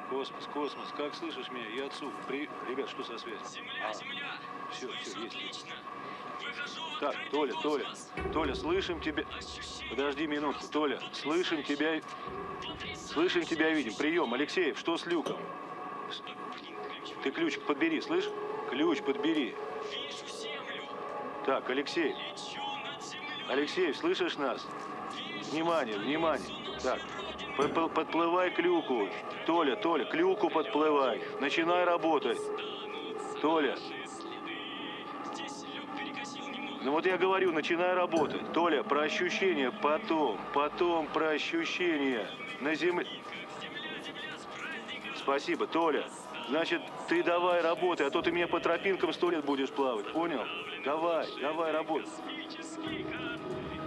Космос, космос, как слышишь меня? Я отцу. Ребят, что со связью? Земля! Все, есть. Отлично! Выхожу в Так, открытый космос. Толя, слышим тебя. Ощущение Подожди минутку, Толя, слышим тебя. потрясающе. Видим. Прием, Алексеев, что с люком? Блин, ключ. Ты ключик подбери, слышь? Ключ подбери. Вижу землю. Так, Алексей. Лечу над землей. Алексеев, слышишь нас? Вижу Внимание. страницу Так, нашу родину. подплывай к люку. Толя, к люку подплывай. Начинай работать. Останутся Толя. наши следы. Здесь люк перекосил немного. Ну вот я говорю, начинай работать. Толя, про ощущения потом про ощущения. На земле. Земля, с праздником. Спасибо, Толя. Значит, ты давай работай, а то ты меня по тропинкам 100 лет будешь плавать, понял? Давай, работай. Космический корабль.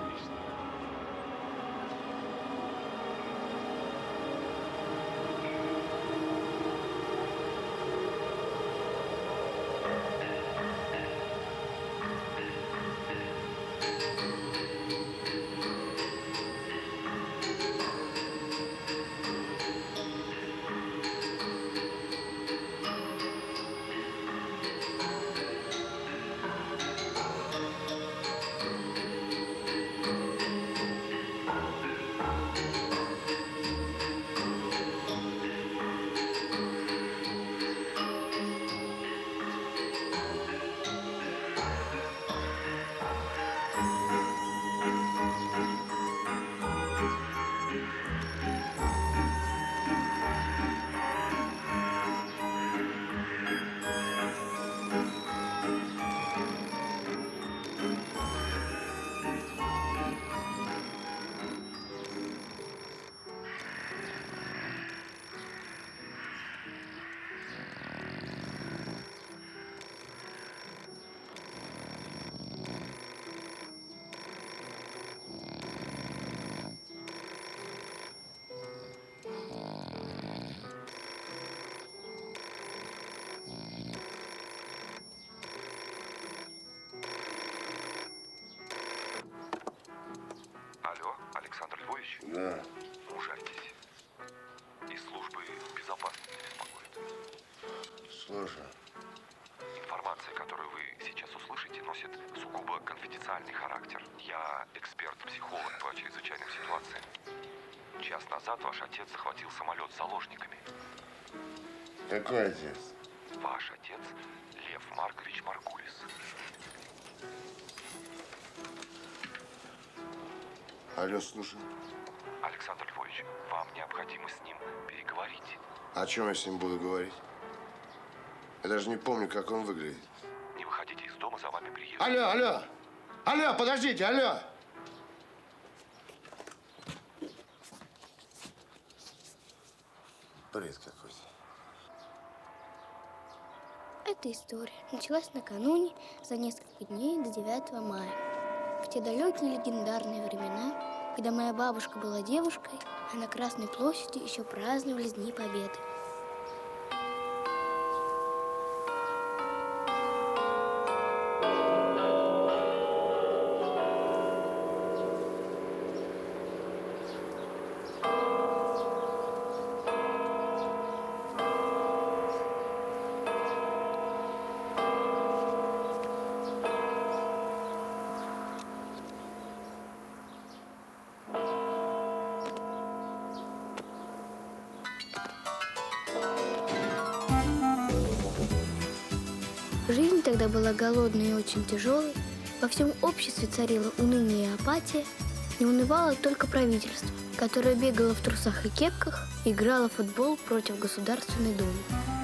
Алло, Александр Львович? Да. Ужальтесь. Из службы безопасности беспокоит. Слушай. Информация, которую вы сейчас услышите, носит сугубо конфиденциальный характер. Я эксперт-психолог по чрезвычайным ситуациям. Час назад ваш отец захватил самолет с заложниками. Какой отец? Ваш отец Лев Маркович Маркулис. Алло, слушай. Александр Львович, вам необходимо с ним переговорить. О чем я с ним буду говорить? Я даже не помню, как он выглядит. Не выходите из дома, за вами приедут. Алло, подождите, алло! Бред какой-то. Эта история началась накануне, за несколько дней до 9 мая. В те далекие легендарные времена, когда моя бабушка была девушкой, а на Красной площади еще праздновались Дни Победы. Жизнь тогда была голодной и очень тяжелой. Во всем обществе царило уныние и апатия. Не унывало только правительство, которое бегало в трусах и кепках и играло в футбол против Государственной Думы.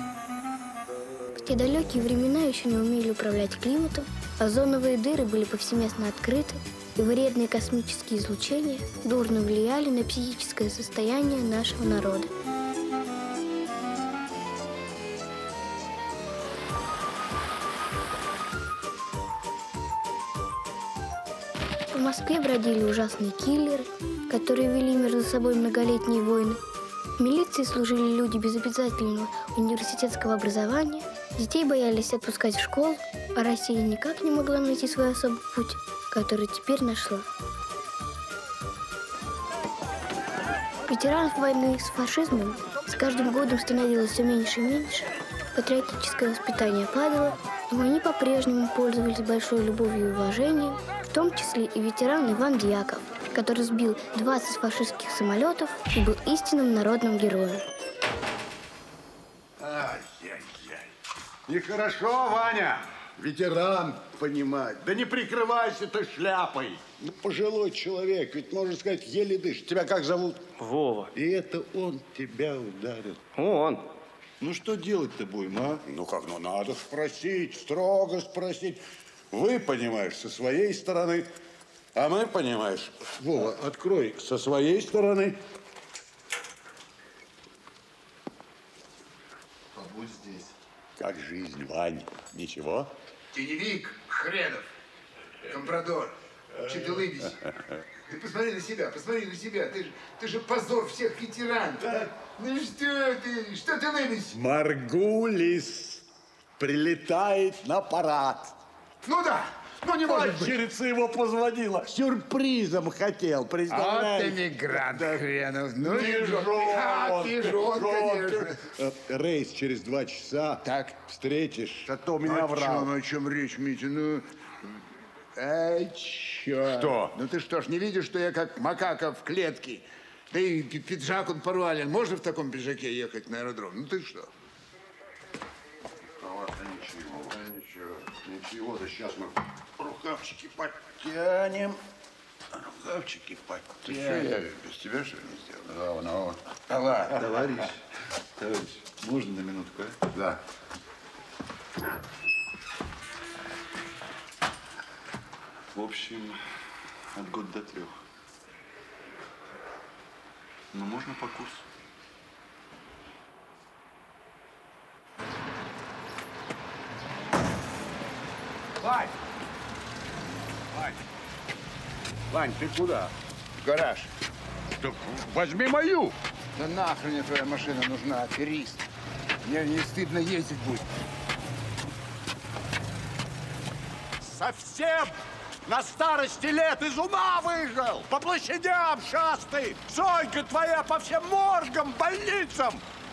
В те далекие времена еще не умели управлять климатом, озоновые дыры были повсеместно открыты, и вредные космические излучения дурно влияли на психическое состояние нашего народа. В Москве бродили ужасные киллеры, которые вели между собой многолетние войны. В милиции служили люди без обязательного университетского образования. Детей боялись отпускать в школу, а Россия никак не могла найти свой особый путь, который теперь нашла. Ветеранов войны с фашизмом с каждым годом становилось все меньше и меньше. Патриотическое воспитание падало, но они по-прежнему пользовались большой любовью и уважением, в том числе и ветеран Иван Дьяков, который сбил 20 фашистских самолетов и был истинным народным героем. Ай-яй-яй. Нехорошо, Ваня. Ветеран, понимать. Да не прикрывайся ты шляпой. Ну, пожилой человек, ведь, можно сказать, еле дышит. Тебя как зовут? Вова. И это он тебя ударил. Он. Ну, что делать-то будем, а? Ну, как, ну, надо спросить, строго спросить. Вы, понимаешь, со своей стороны, а мы, понимаешь, Вова, открой со своей стороны. Побудь здесь. Как жизнь, Вань? Ничего? Теневик, хренов, компрадор, че ты лыбись? Ты посмотри на себя, ты же позор всех ветеранов. Да? Ну что ты лыбись? Маргулис прилетает на парад. Ну да, ну не может быть. Падчерица его позвонила. Сюрпризом хотел, представляешь? Вот эмигрант хренов. Ну, Пижон, пижон, конечно. Рейс через 2 часа. Так. Встретишь, а то меня врал. О чем речь, Митя? Ну, ай, черт. Что? Ну ты что ж, не видишь, что я как макака в клетке? Да и пиджак он порвален. Можно в таком пиджаке ехать на аэродром? Ну ты что? Ничего, да сейчас мы рукавчики подтянем. Рукавчики Ты что, я без тебя, что ли, не сделал? Ну, давай. Товарищ, можно на минутку, а? Да. В общем, от года до 3. Но можно по курсу. Вань! Вань, ты куда? В гараж. Так возьми мою. Да нахрен мне твоя машина нужна, аферист. Мне не стыдно ездить будет. Совсем на старости лет из ума выжил. По площадям шастает. Зойка твоя по всем моргам, больницам.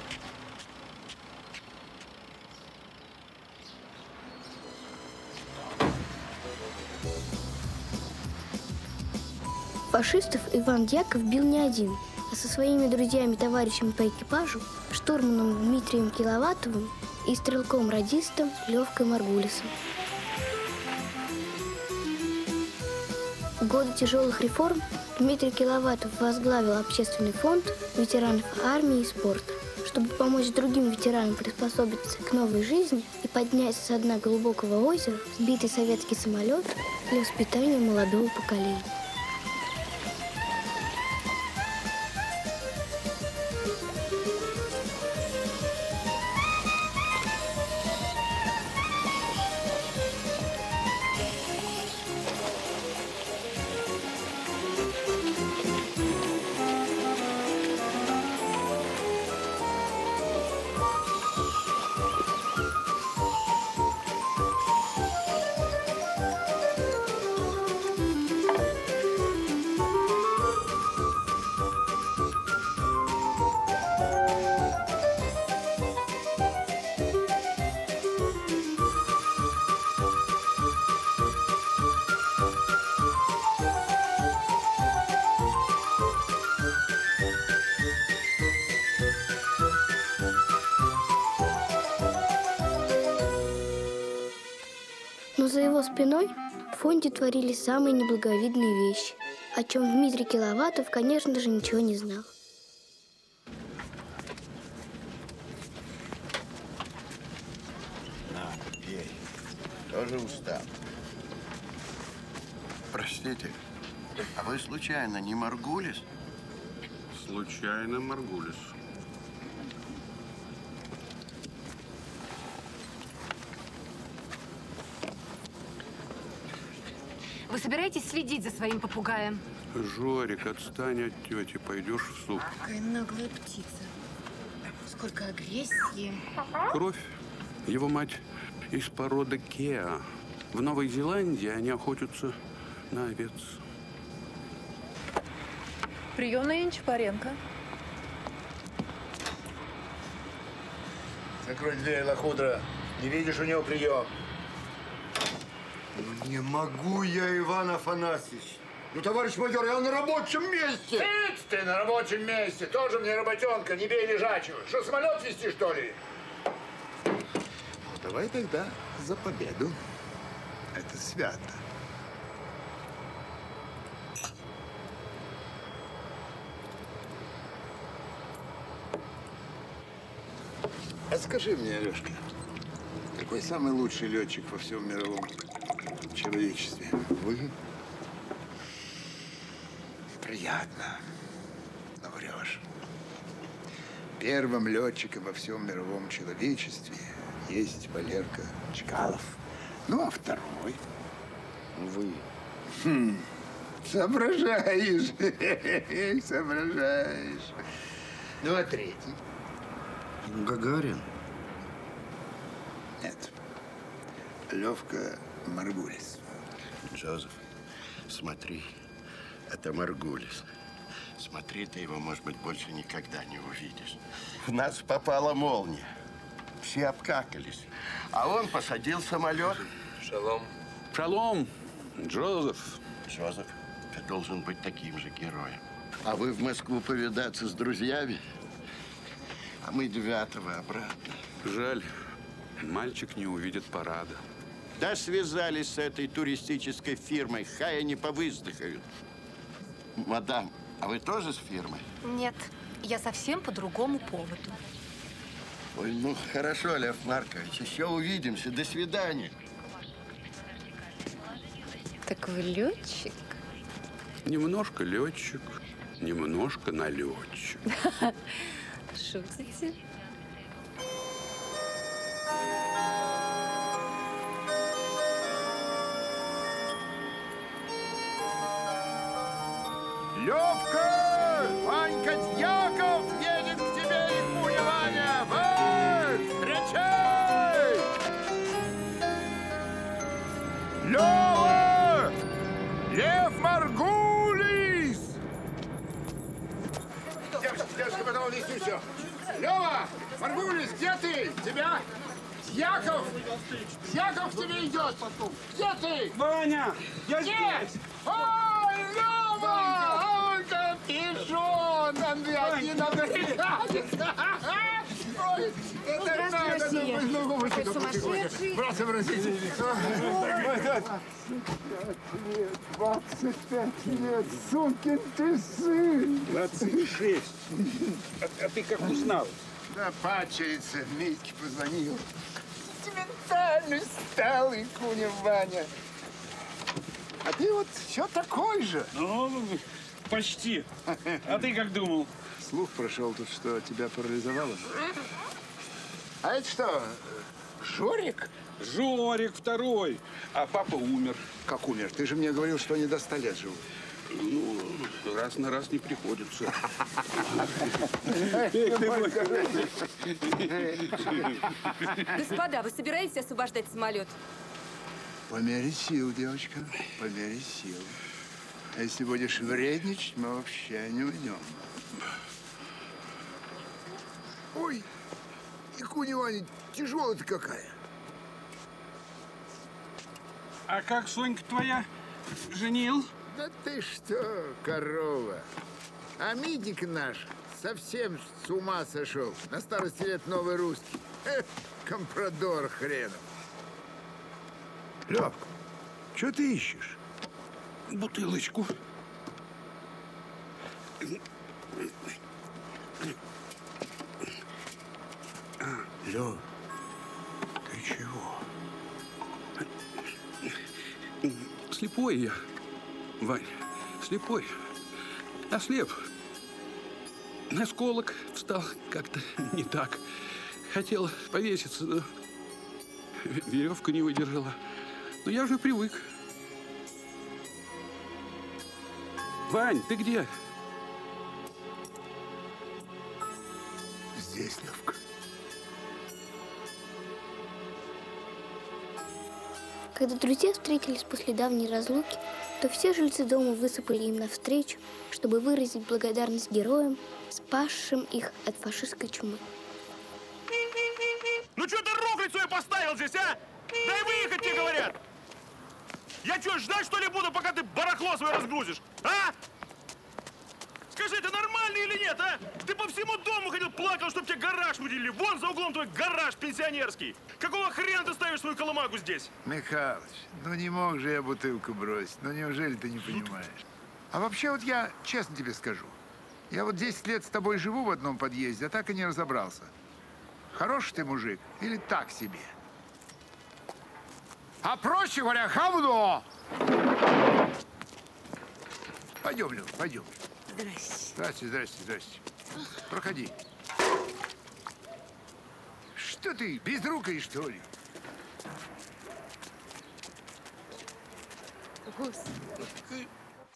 Фашистов Иван Дьяков бил не один, а со своими друзьями-товарищами по экипажу, штурманом Дмитрием Киловатовым и стрелком-радистом Левкой Маргулисом. В годы тяжелых реформ Дмитрий Киловатов возглавил общественный фонд ветеранов армии и спорта, чтобы помочь другим ветеранам приспособиться к новой жизни и поднять со дна глубокого озера сбитый советский самолет для воспитания молодого поколения. Но за его спиной в фонде творились самые неблаговидные вещи, о чем Дмитрий Киловатов, конечно же, ничего не знал. На, пей. Тоже устал. Простите, а вы случайно не Маргулис? Случайно Маргулис. Вы собираетесь следить за своим попугаем? Жорик, отстань от тети, пойдешь в суп. Какая наглая птица. Сколько агрессии. Кровь. Его мать из породы Кеа. В Новой Зеландии они охотятся на овец. Приемная Янчапаренко. Закрой дверь, лохудра. Не видишь, у него прием. Ну, не могу я, Иван Афанасьевич. Ну, товарищ майор, я на рабочем месте. Сидь ты на рабочем месте. Тоже мне работенка, не бей лежачего. Что, самолет везти, что ли? Ну, давай тогда за победу. Это свято. А скажи мне, Алешка, какой самый лучший летчик во всем мировом человечестве? Вы? Приятно, но врешь. Первым летчиком во всем мировом человечестве есть Валерка Чкалов. Ну, а второй? Вы. Соображаешь. Соображаешь. Ну, а третий? Гагарин? Нет. Левка Маргулис. Джозеф, смотри, это Маргулис. Смотри, ты его, может быть, больше никогда не увидишь. В нас попала молния. Все обкакались. А он посадил самолет. Шалом. Шалом, Джозеф. Джозеф, ты должен быть таким же героем. А вы в Москву повидаться с друзьями? А мы 9-го обратно. Жаль, мальчик не увидит парада. Да связались с этой туристической фирмой. Хай они повыздыхают. Мадам, а вы тоже с фирмой? Нет, я совсем по другому поводу. Ой, ну хорошо, Лев Маркович, еще увидимся. До свидания. Так вы летчик? Немножко летчик, немножко налетчик. Шутите? Левка! Ванька Дьяков едет к тебе, Якуня Ваня! Вот! Встречай! Лева! Лев Маргулис! Девушка, потом унеси все. Лева! Маргулис, где ты? Тебя? Дьяков! Дьяков к тебе идет! Где ты? Ваня! Я здесь! Ой, Лева! Ой, капюшон! Один американец! Ой, это надо! Какой сумасшедший! Братцы, братцы! 25 лет, сукин ты сын! 26. А ты как узнал? Да, падчерица Митьке позвонил. Сентиментальный стал, Якуня Ваня. А ты вот все такой же. Ну, почти. А ты как думал? Слух прошел тут, что тебя парализовало. А это что, Жорик? Жорик второй. А папа умер. Как умер? Ты же мне говорил, что они до 100 лет живут. Ну, раз на раз не приходится. Господа, вы собираетесь освобождать самолет? По мере сил, девочка, по мере сил. А если будешь вредничать, мы вообще не уйдем. Ой, Якуня Ваня, тяжелая-то какая. А как Сонька твоя? Женил? Да ты что, корова. А Митик наш совсем с ума сошел. На старости лет новый русский. Компрадор хренов. Лёвка, что ты ищешь? Бутылочку. Лёв, ты чего? Слепой я, Вань, слепой. Ослеп. Осколок встал как-то не так. Хотел повеситься, но веревка не выдержала. Но я уже привык. Вань, ты где? Здесь, Лёвка. Когда друзья встретились после давней разлуки, то все жильцы дома высыпали им навстречу, чтобы выразить благодарность героям, спасшим их от фашистской чумы. Ну что ты рухлядь свою поставил здесь, а? Дай выехать, тебе говорят! Я что, ждать, что ли, буду, пока ты барахло свое разгрузишь, а? Скажи, ты нормальный или нет, а? Ты по всему дому ходил, плакал, чтобы тебе гараж выделили. Вон за углом твой гараж пенсионерский. Какого хрена ты ставишь свою колымагу здесь? Михалыч, ну не мог же я бутылку бросить. Ну неужели ты не понимаешь? А вообще вот я честно тебе скажу. Я вот 10 лет с тобой живу в одном подъезде, а так и не разобрался. Хороший ты мужик или так себе? А проще говоря, говно! Пойдем, Лёв, пойдем. Здрасте. Здрасте, здрасте, здрасте. Проходи. Что ты, безрукой, что ли? Господи.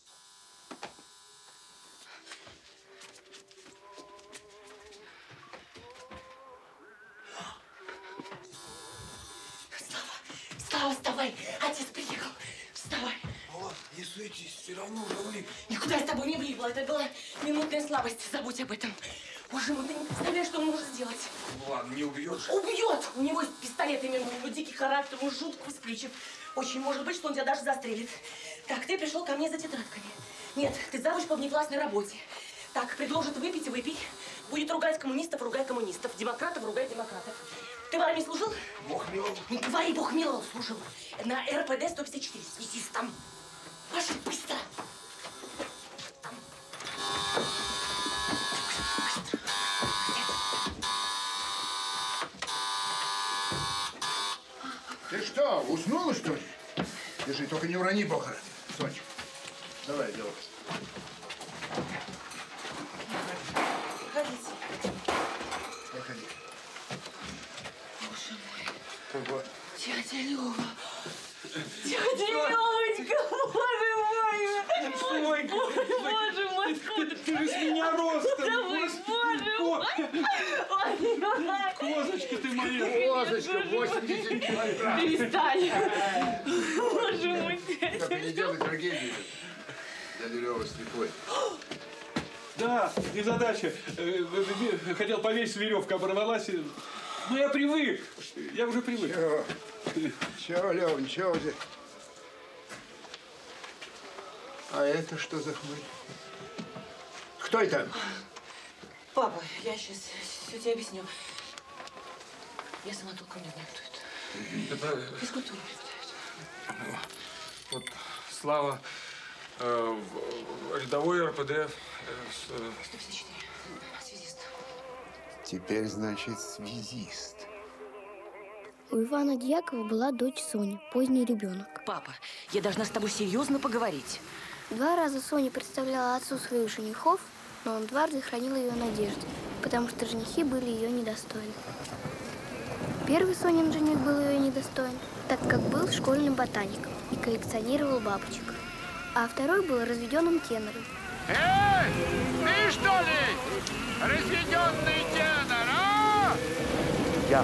Слава, вставай! Отец приехал! Вставай! Вот, не суетись, все равно уже влип. Никуда я с тобой не влипла. Это была минутная слабость. Забудь об этом. Боже мой, ты не представляешь, что он может сделать. Ну ладно, не убьешь. Убьет! У него есть пистолет именно, у него дикий характер, он жутко вспыльчив. Очень может быть, что он тебя даже застрелит. Так, ты пришел ко мне за тетрадками. Нет, ты завуч по внеклассной работе. Так, предложит выпить и выпей. Будет ругать коммунистов, ругай коммунистов. Демократов, ругай демократов. Ты в армии служил? Бог миловал. Не говори, Бог миловал, служил. На РПД 154, связистом. Пошли быстро. Там. Ты что, уснула, что ли? Держи, только не урони, Бог ради. Сонечка, давай, делай. Ходите. Проходи. Боже мой. Ого. Дядя Лёва. Дядя Лёвочка, боже мой. Боже мой. Ты же с меня ростом. Боже мой. Козочка ты моя. Козочка, 80 килограмм. Перестань. Боже мой, Только не делай трагедию. Дядя Лёва слепой. Да, незадача. Хотел повесить, веревка оборвалась. Ну, я привык. Я уже привык. Чего, Лёва, ничего здесь? А это что за хмырь? Кто это? Папа, я сейчас все тебе объясню. Я сама толком не знаю, кто это. Это Физкультуру преподает. вот Слава, рядовой РПД. 154. Связист. Теперь, значит, связист. У Ивана Дьякова была дочь Соня, поздний ребенок. Папа, я должна с тобой серьезно поговорить. 2 раза Соня представляла отцу своих женихов, но он дважды хранил ее надежды, потому что женихи были ее недостойны. Первый Сонин жених был ее недостоин, так как был школьным ботаником и коллекционировал бабочек. А второй был разведенным тенором. Эй, ты что ли? Разведенный тенор, а? Я.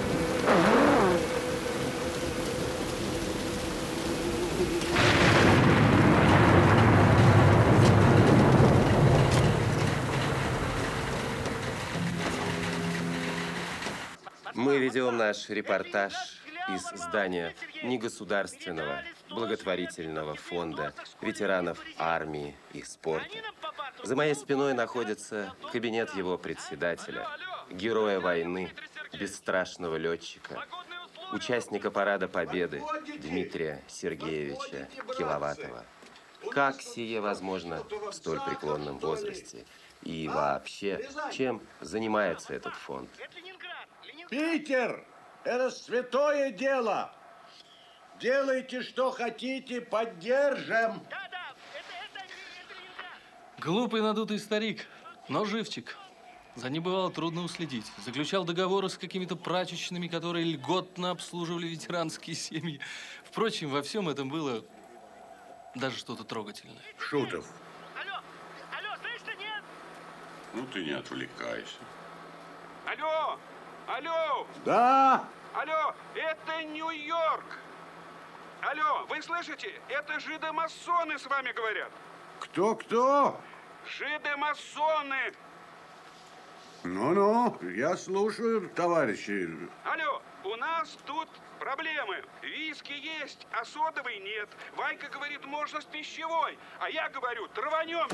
Мы ведем наш репортаж из здания негосударственного благотворительного фонда ветеранов армии и спорта. За моей спиной находится кабинет его председателя, героя войны, бесстрашного летчика, участника Парада Победы Дмитрия Сергеевича Киловатова. Как сие возможно в столь преклонном возрасте? И вообще, чем занимается этот фонд? Питер, это святое дело. Делайте, что хотите, поддержим. Глупый надутый старик, но живчик. За ним бывало трудно уследить. Заключал договоры с какими-то прачечными, которые льготно обслуживали ветеранские семьи. Впрочем, во всем этом было даже что-то трогательное. Шутов. Алло, слышно, нет? Ну ты не отвлекайся. Алло! Алло! Да! Алло, это Нью-Йорк! Алло, вы слышите? Это жидомасоны с вами говорят. Кто? Жидомасоны! Ну-ну, я слушаю, товарищи. Алло, у нас тут проблемы. Виски есть, а содовой нет. Ванька говорит, можно с пищевой. А я говорю, траванем.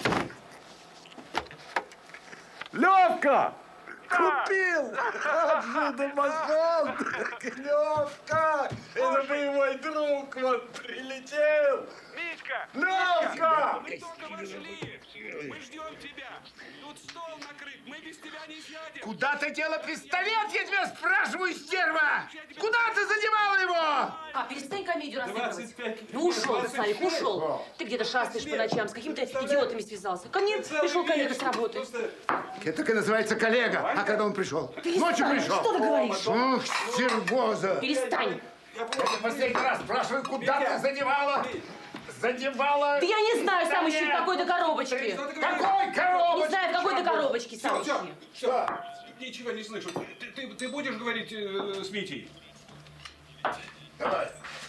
Левка! Купил! От домофон! Левка! Это боевой друг вот прилетел! Митька! Левка! Мы только вошли! Мы ждем тебя! Тут стол накрыт, мы без тебя не сядем! Куда ты дела пистолет, я тебя спрашиваю, стерва? Куда ты задевал его? А, перестань комедию разыгрывать. Ну, ушел, Салик, ушел. Ты где-то шастаешь по ночам, с какими-то идиотами связался. Ко мне пришел коллега с работы. Это так и называется коллега. А когда он пришел? Ночью пришел. Что ты говоришь? Ух, стервоза. Перестань. Я последний раз спрашиваю, куда ты задевала? Задевала... Да я не знаю, сам ищи в какой-то коробочке. Какой коробочке? Не знаю, в какой-то коробочке сам ищи. Все, ничего не слышу. Ты будешь говорить с Митей? Давай.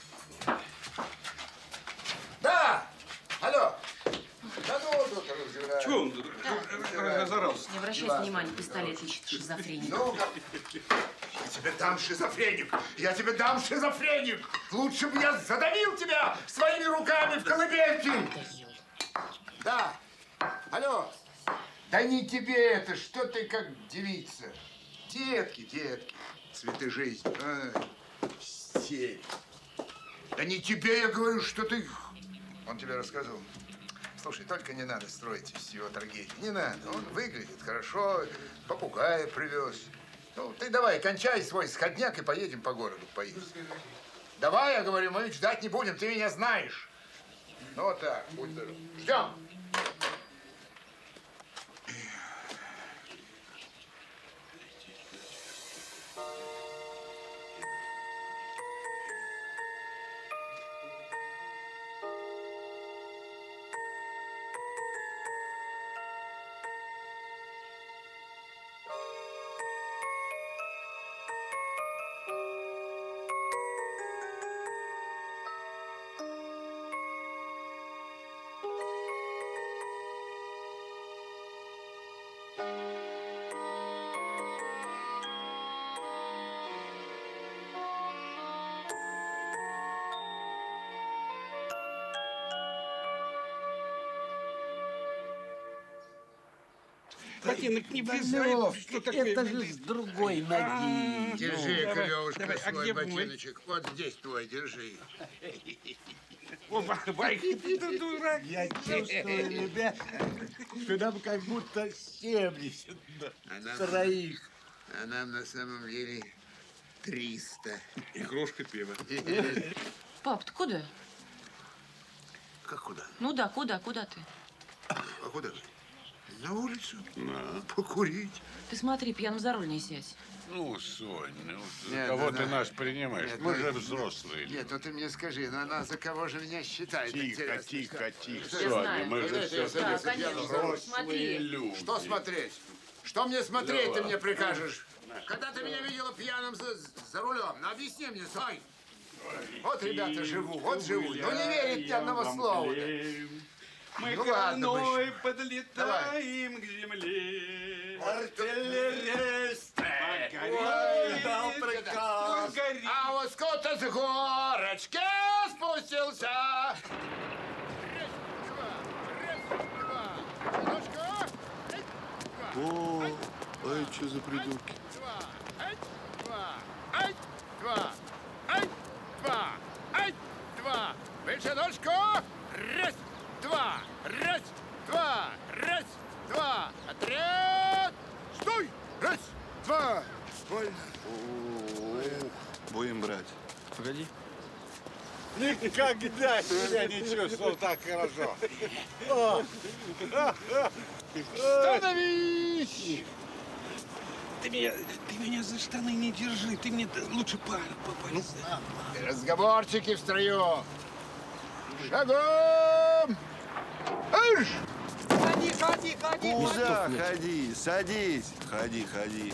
Да! Алло! Да ну, доктор, разбирай. Чего он разорался? Не обращай внимания, пистолет ищет шизофреник. Ну, я тебе дам шизофреник! Я тебе дам шизофреник! Лучше бы я задавил тебя своими руками в колыбельке! Да! Алло! Да не тебе это! Что ты как девица? Детки, детки, цветы жизни. Все. Да не тебе я говорю, что ты... Он тебе рассказывал? Слушай, только не надо строить из его трагедии. Не надо. Он выглядит хорошо, попугая привез. Ну, ты давай, кончай свой сходняк и поедем по городу поесть. Давай, я говорю, мы ведь ждать не будем, ты меня знаешь. Ну, вот так, будь здоров. Ждем. Ботинок не влезает. Что такое? Это же с другой ноги. Держи, Левушка, давай. А свой где мой? ботиночек. Вот здесь твой, держи. Ванька, ты дурак. Я чувствую, ребят, что нам как будто 70 троих. А нам на самом деле 300. И кружка пива. Пап, ты куда? Как куда? Ну да, куда ты? А куда? На улицу. Покурить. Ты смотри, пьяным за руль не сядь. Ну, Сонь, ну, Нет, кого да, ты да. нас принимаешь? Нет, Мы ну, же взрослые. Нет, ну ты мне скажи, ну она за кого же меня считает? Тихо, интересно, тихо, что? тихо, Что? Соня, мы же Конечно, все да, конечно. взрослые Смотри. люди. Что смотреть? Что мне смотреть, Лёва. ты мне прикажешь? Когда ты меня видела пьяным за рулем? Ну, объясни мне, Сонь. Вот, ребята, живу, вот живу. Ну, не верит ни одного слова. Мы Ну, ладно, волной мышь. подлетаем к земле. Артиллеристы! Дал приказ. А вот кто-то с горочки спустился. О, а это что за придурки? Выше ножку. Раз, два, раз, два, раз, два. Отряд. Стой. Раз, два. Вольно. Будем брать. Погоди. Никогда себя не чувствовал так хорошо. Становись! Ты меня за штаны не держи, ты мне лучше палец. Разговорчики в строю. Шагом! Аж! Ходи! Куда? Ходи, садись. Ходи.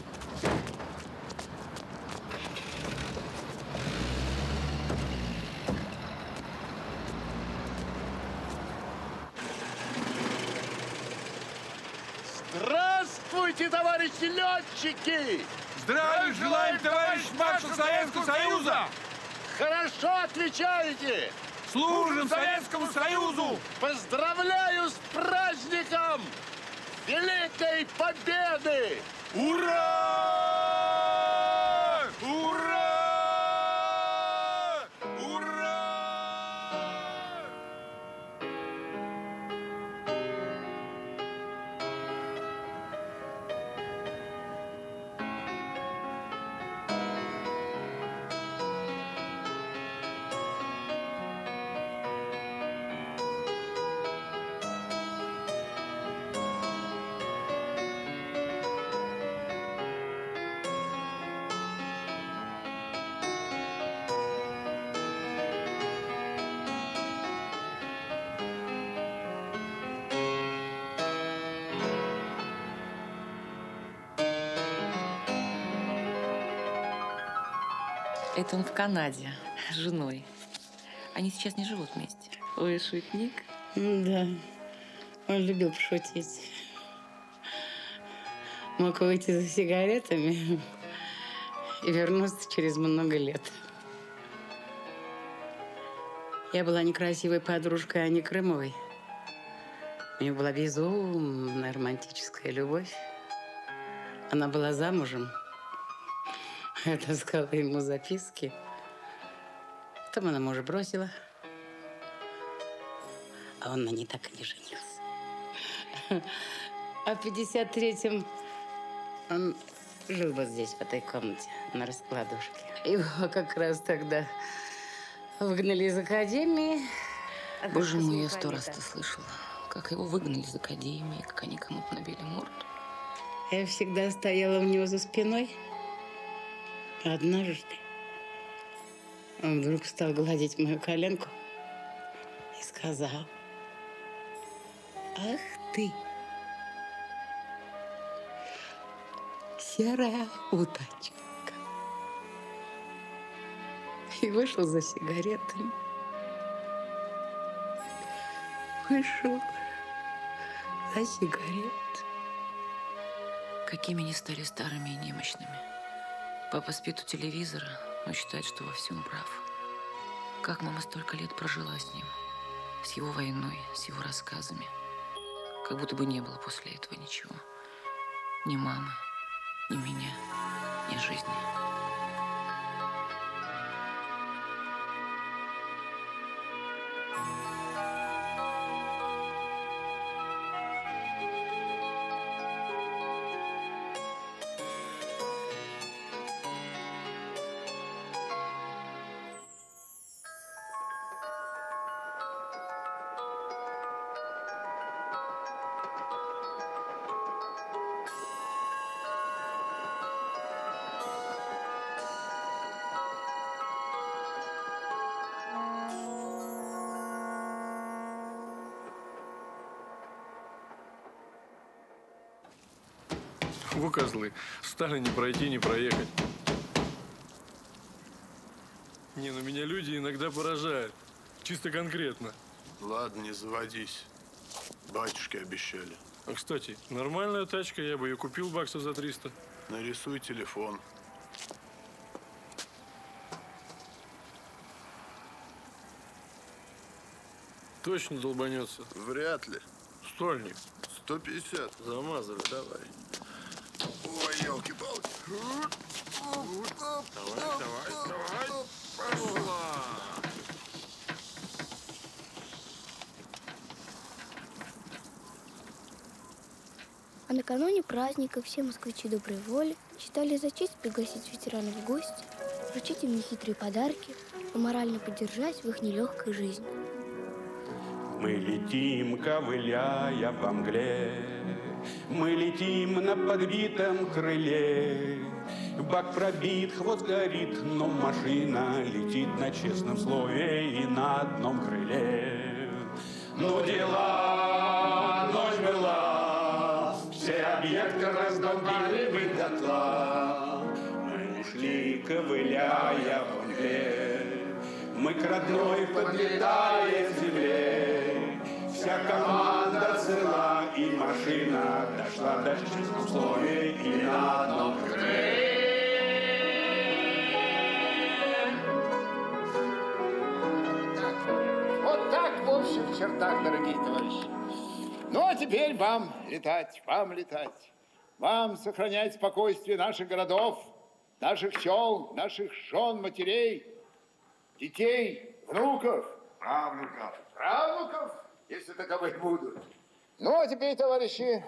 Здравствуйте, товарищи летчики! Здравия желаем, товарищ маршал Советского Союза! Хорошо отвечаете! Служим Советскому Союзу! Поздравляю с праздником Великой Победы! Ура! Ура! Ура! Это он в Канаде с женой. Они сейчас не живут вместе. Ой, шутник. Да, он любил пошутить. Мог выйти за сигаретами и вернуться через много лет. Я была некрасивой подружкой Ани Крымовой. У нее была безумная романтическая любовь. Она была замужем. Я таскала ему записки. Потом она мужа бросила. А он на ней так и не женился. А в 53-м он жил вот здесь, в этой комнате, на раскладушке. Его как раз тогда выгнали из академии. Боже мой, я 100 раз это слышала. Как его выгнали из академии, как они кому-то набили морду. Я всегда стояла у него за спиной. Однажды он вдруг стал гладить мою коленку и сказал: «Ах ты, серая удачка!» И вышел за сигаретами. Вышел за сигарет. Какими они стали старыми и немощными. Папа спит у телевизора, но считает, что во всем прав. Как мама столько лет прожила с ним, с его войной, с его рассказами. Как будто бы не было после этого ничего. Ни мамы, ни меня, ни жизни. Во козлы. Стали не пройти, не проехать. Не, ну меня люди иногда поражают. Чисто конкретно. Ладно, не заводись. Батюшки обещали. А, кстати, нормальная тачка, я бы ее купил баксов за 300. Нарисуй телефон. Точно долбанется? Вряд ли. Стольник. 150. Замазали, давай. Ой, елки-палки. Давай. Пошла. А накануне праздника все москвичи доброй воли считали за честь пригласить ветеранов в гости, вручить им нехитрые подарки и морально поддержать в их нелегкой жизни. Мы летим, ковыляя во мгле, мы летим на подбитом крыле. Бак пробит, хвост горит, но машина летит на честном слове и на одном крыле. Ну дела, ночь была, все объекты раздолбили вы дотла. Мы ушли, ковыляя во мгле, мы к родной подлетаем земле. Вся команда цела, и машина дошла до чистых условий, и на одном Вот так в общих чертах, дорогие товарищи. Ну, а теперь вам летать, вам летать. Вам сохранять спокойствие наших городов, наших сел, наших жен, матерей, детей, внуков, правнуков, если таковые будут. Ну, а теперь, товарищи,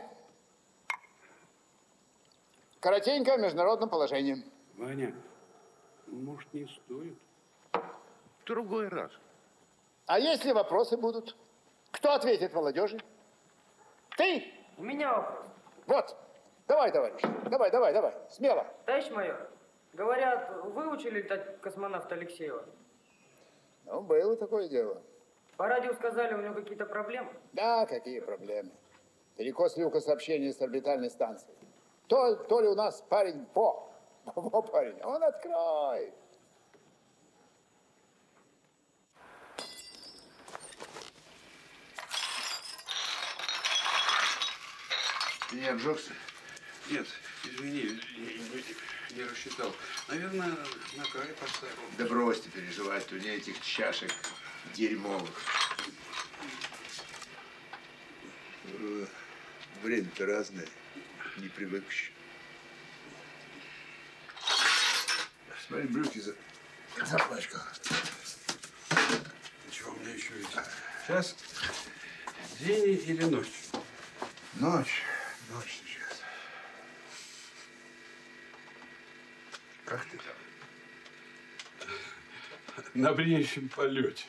коротенько о международном положении. Ваня, может, не стоит? В другой раз. А если вопросы будут? Кто ответит молодежи? Ты? У меня вопрос. Вот. Давай, товарищ. Давай. Смело. Товарищ майор, говорят, выучили летать космонавта Алексеева? Ну, было такое дело. По радио сказали, у него какие-то проблемы? Да, какие проблемы. Перекос люка сообщения с орбитальной станции. То ли у нас парень парень, он откроет. Ты не обжегся? Нет, извини, не рассчитал. Наверное, на край поставил. Да бросьте переживать, у меня этих чашек дерьмовых. Время-то разное, не привык еще. Смотри, брюки запачкал. Чего у меня еще есть? Сейчас день или ночь? Ночь сейчас. Как ты там? На бреющем полете.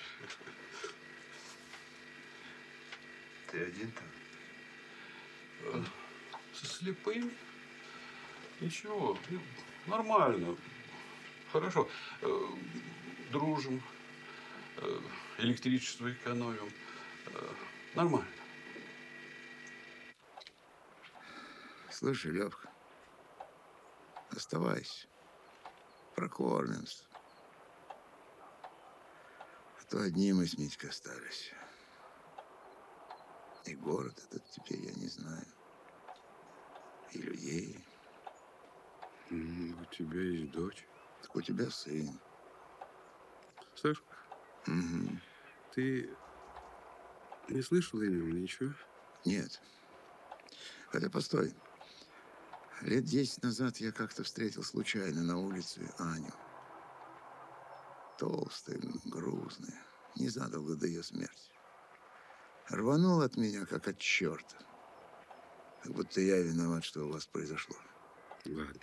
Ты один там? Со слепым? Ничего, нормально. Хорошо. Дружим. Электричество экономим. Нормально. Слушай, Лёвка, оставайся. Прокормимся. А то одни мы с Митькой остались. И город этот теперь я не знаю. И людей. У тебя есть дочь. Так у тебя сын. Сашка, ты не слышал о нем ничего? Нет. Хотя, постой. Лет 10 назад я как-то встретил случайно на улице Аню. Толстая, грузная, незадолго до ее смерти. Рванул от меня, как от черта. Как будто я виноват, что у вас произошло. Ладно.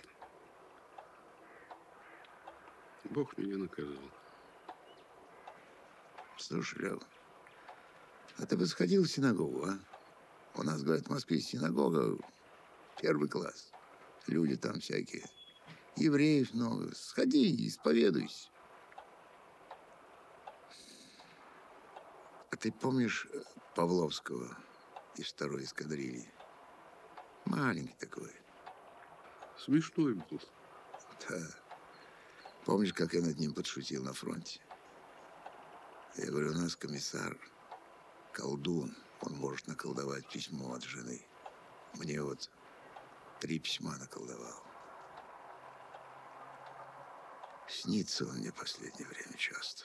Бог меня наказал. Слушай, Лёва, а ты бы сходил в синагогу, а? У нас, говорят, в Москве синагога первый класс. Люди там всякие. Евреев много. Сходи, исповедуйся. А ты помнишь Павловского из 2-й эскадрильи? Маленький такой. Смешной был. Да. Помнишь, как я над ним подшутил на фронте? Я говорю, у нас комиссар колдун. Он может наколдовать письмо от жены. Мне вот 3 письма наколдовал. Снится он мне последнее время часто.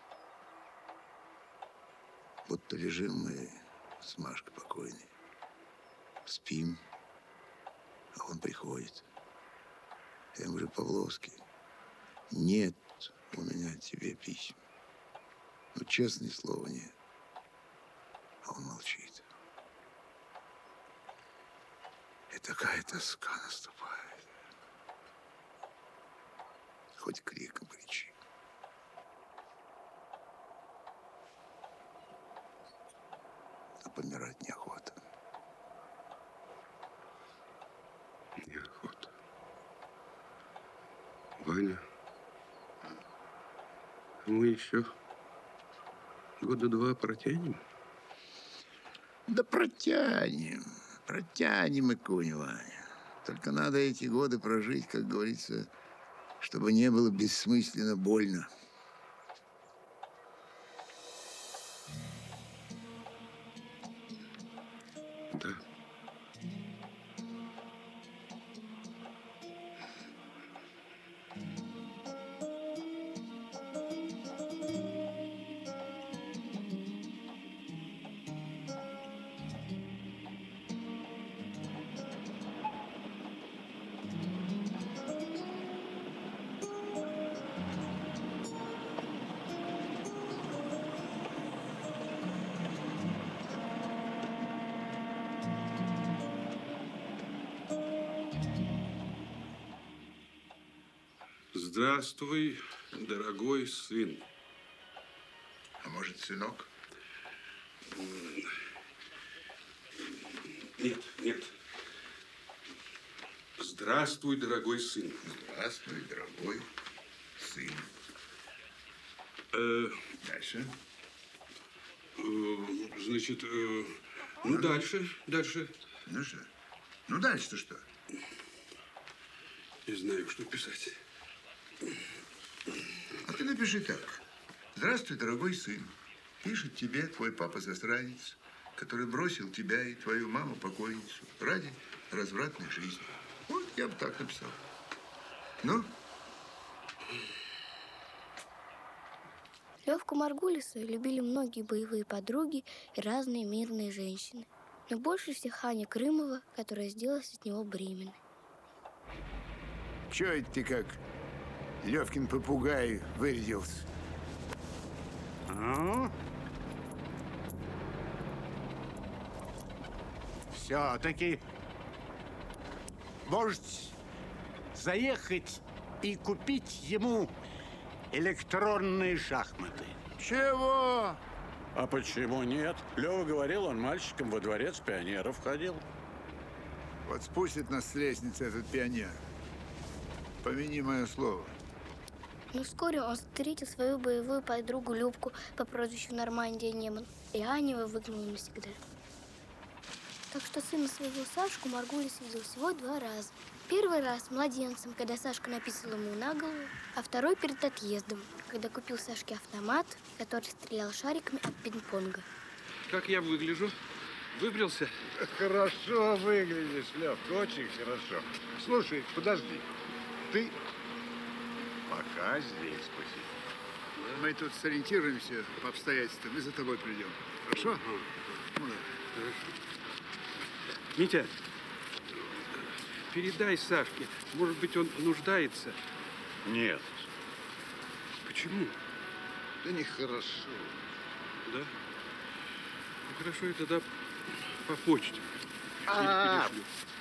Будто лежим мы с Машкой покойной. Спим, а он приходит. Я говорю, Павловский, нет у меня от тебе писем. Ну, честное слово, нет. А он молчит. И такая тоска наступает. Хоть криком кричи. А помирать неохота. Неохота. Ваня, мы еще 2 года протянем? Да протянем. Протянем и конь, Ваня. Только надо эти годы прожить, как говорится, чтобы не было бессмысленно больно. Здравствуй, дорогой сын. А может, сынок? Нет, нет. Здравствуй, дорогой сын. Здравствуй, дорогой сын. Дальше. Значит, ну, дальше. Ну что? Ну, дальше-то что? Не знаю, что писать. А ты напиши так. Здравствуй, дорогой сын. Пишет тебе твой папа-засранец, который бросил тебя и твою маму-покойницу ради развратной жизни. Вот я бы так написал. Ну? Левку Маргулиса любили многие боевые подруги и разные мирные женщины. Но больше всех Аня Крымова, которая сделалась от него беременной. Чё это ты как Левкин попугай вырядился? Все-таки можете заехать и купить ему электронные шахматы. Чего? А почему нет? Лёва говорил, он мальчиком во дворец пионеров ходил. Вот спустит нас с лестницы этот пионер. Помяни мое слово. Но вскоре он встретил свою боевую подругу Любку по прозвищу Нормандия Неман, и Аня его выгнала навсегда. Так что сына своего Сашку Маргулис видел всего 2 раза. Первый раз младенцем, когда Сашка написал ему на голову, а второй перед отъездом, когда купил Сашке автомат, который стрелял шариками от пинг-понга. Как я выгляжу? Выбрился? Хорошо выглядишь, Левка, очень хорошо. Слушай, подожди. Ты пока здесь посиди. Мы тут сориентируемся по обстоятельствам и за тобой придем. Хорошо? Ну, да. Митя, передай Сашке. Может быть, он нуждается? Нет. Почему? Да нехорошо. Да? Ну, хорошо, я тогда по почте. Перешлю.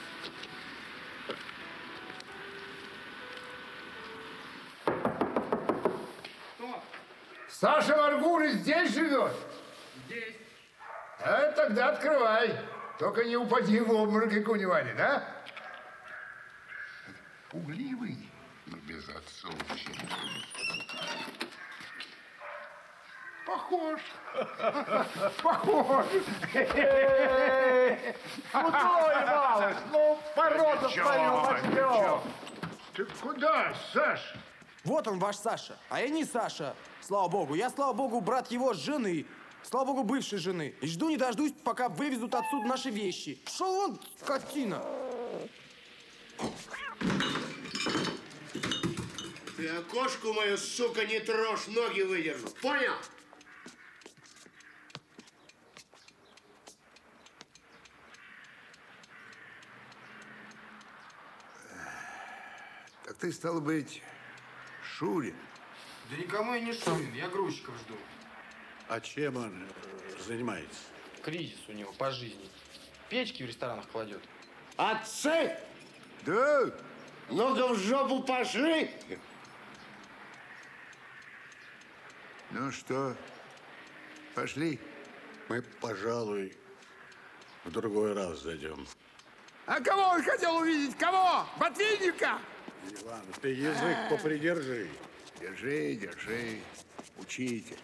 Саша Маргулис здесь живет? Здесь. А тогда открывай. Только не упади в обморок, как у Вани, да? Пугливый и безотцовщий. Похож. Похож. Худой малыш, ну, породу свою возьмем. Ты куда, Саш? Вот он, ваш Саша. А я не Саша, слава богу. Я, слава богу, брат его жены. Слава богу, бывшей жены. И жду не дождусь, пока вывезут отсюда наши вещи. Пошел вон, скотина. Ты окошку мою, сука, не трожь, ноги выдержу. Понял? Так ты, стал быть, Шурин. Да никому я не Шурин, я грузчиков жду. А чем он занимается? Кризис у него по жизни. Печки в ресторанах кладет. Отцы! Да? Ну-ка в жопу пошли! Ну что, пошли? Мы, пожалуй, в другой раз зайдем. А кого он хотел увидеть? Кого? Ботвинника? Иван, ты язык попридержи. Держи, держи. Учитель.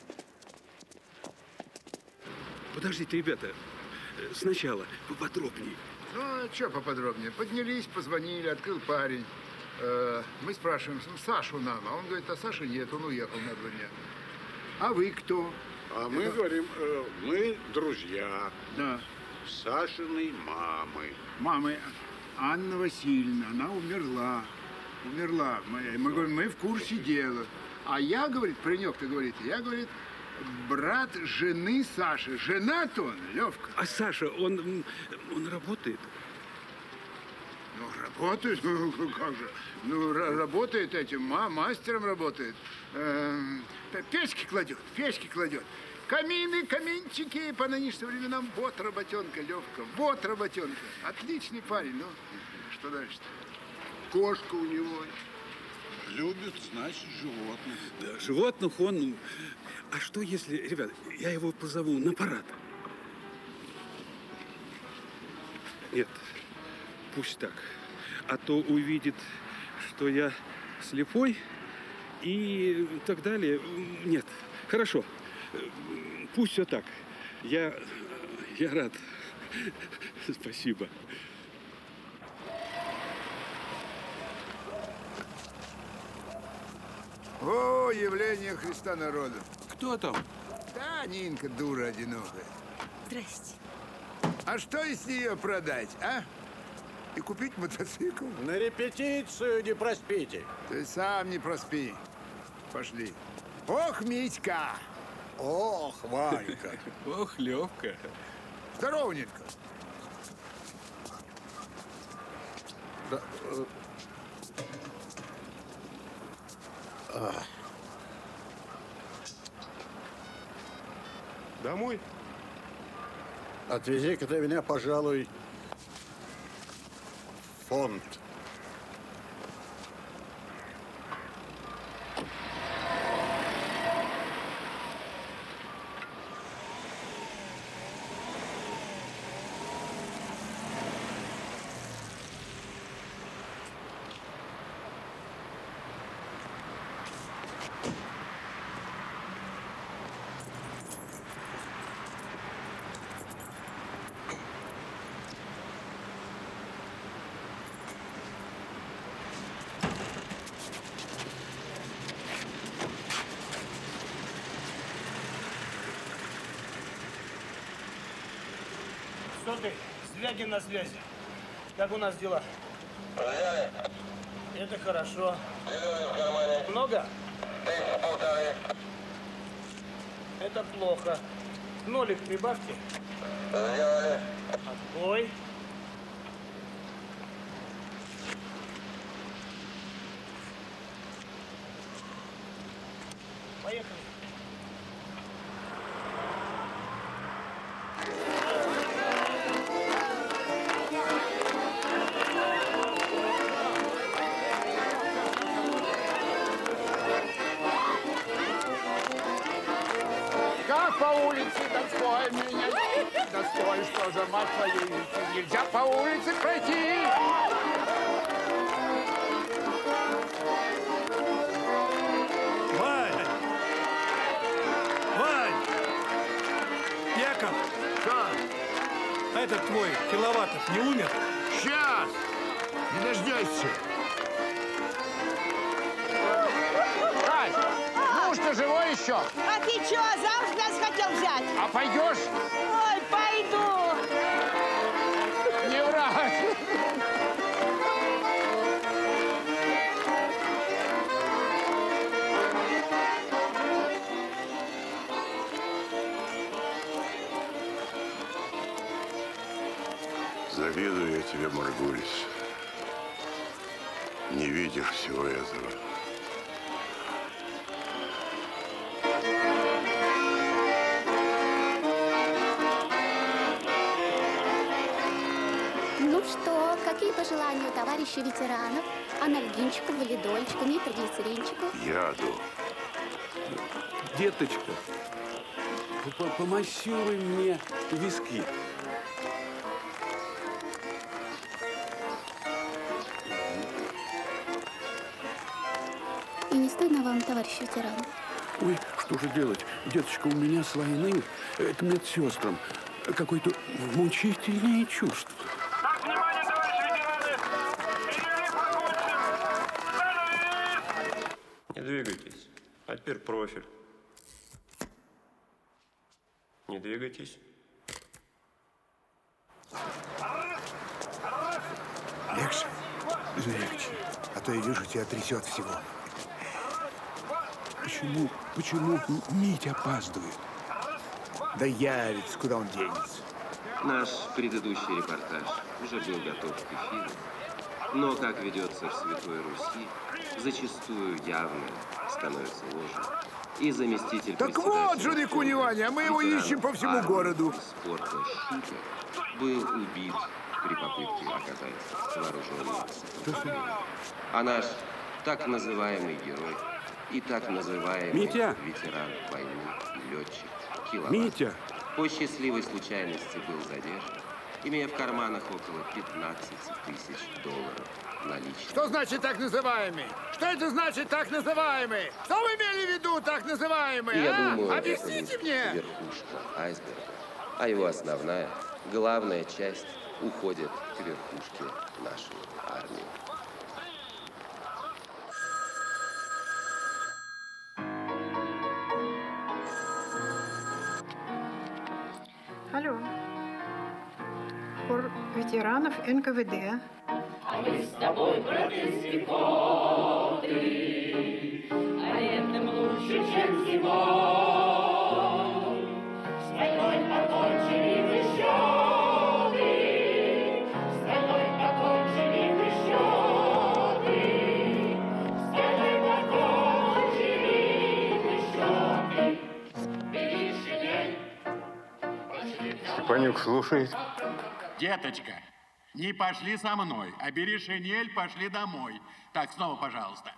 Подождите, ребята. Сначала поподробнее. Ну, а что поподробнее? Поднялись, позвонили, открыл парень. Мы спрашиваем, Сашу нам, а он говорит, а Саши нет, он уехал на 2 дня. А вы кто? А мы говорим, мы друзья. Да. Сашиной мамы. Мамы Анна Васильевна, она умерла. Умерла. Мы говорим, мы в курсе дела. А я, говорит, паренек-то говорит, я, говорит, брат жены Саши. Женат он, Левка. А Саша, он работает? Ну, работает, ну, как же. Ну, работает этим, мастером работает. Печки кладет. Камины, каминчики, по нынешним временам. Вот работенка, Левка, вот работенка. Отличный парень, ну, что дальше-то? Кошка у него. любит, значит, животных. Да, животных он... А что если, ребят, я его позову на парад? Нет, пусть так. А то увидит, что я слепой и так далее. Нет, хорошо. Пусть все так. Я рад. Спасибо. О, явление Христа народу. Кто там? Да, Нинка, дура одинокая. Здрасте. А что если ее продать, а? И купить мотоцикл? На репетицию не проспите. Ты сам не проспи. Пошли. Ох, Митька! Ох, Ванька! Ох, Левка! Здорово, Нинка! Да, Домой? Отвези-ка ты меня, пожалуй, в фонд. Что ты? Звягин на связи. Как у нас дела? Это хорошо. Много? Это плохо. Нолик прибавьте. Отбой. Поехали. Как по улице, Донской, меня? Донской, что же, мать твою, нельзя по улице пройти! Вань! Вань! Яков! Что? Этот твой, Киловаттов, не умер? Сейчас! Не дождешься! Кать, муж-то живой еще? А ты чё, замуж нас хотел взять? А пойдешь? Ой, пойду. Не врать! Завидую я тебе, Маргулис. Не видишь всего этого. Ну что, какие пожелания у товарища ветеранов? Анальгинчику, валидольчику, нитроглицеринчику? Яду. Деточка, помассируй мне виски. И не стыдно вам, товарищ ветеран? Ой, что же делать? Деточка, у меня с войны к медсестрам какое-то мучительное чувство. Так, внимание, товарищи ветераны! Перерыв окончен! Не двигайтесь. А теперь профиль. Не двигайтесь. Легче? Легче. А то я вижу, тебя трясет всего. Почему Митя опаздывает? Да явится, куда он денется. Наш предыдущий репортаж уже был готов к эфиру. Но, как ведется в Святой Руси, зачастую явно становится ложью. И заместитель Так вот же Никуневани, а мы его ищем по всему городу. Спорта Шутер был убит при попытке оказать вооруженное сопротивление. А наш Так называемый герой и так называемый Митя! ветеран войны и летчик Киловатт Митя! по счастливой случайности был задержан, имея в карманах около 15 тысяч долларов наличными. Что значит так называемый? Что это значит так называемый? Что вы имели в виду так называемый? И я а? думаю, Объясните это мне! верхушка айсберга, а его основная, главная часть уходит к верхушке нашей армии. Алло. Хор ветеранов НКВД. А мы с тобой, братцы, коты, а летом лучше, чем зимой. С войной покончили мы счеты, с войной покончили мы счеты, с войной покончили мы счеты. Бери шинель, пошли домой. Степанюк слушает. Деточка, не пошли со мной, а бери шинель, пошли домой. Так, снова, пожалуйста.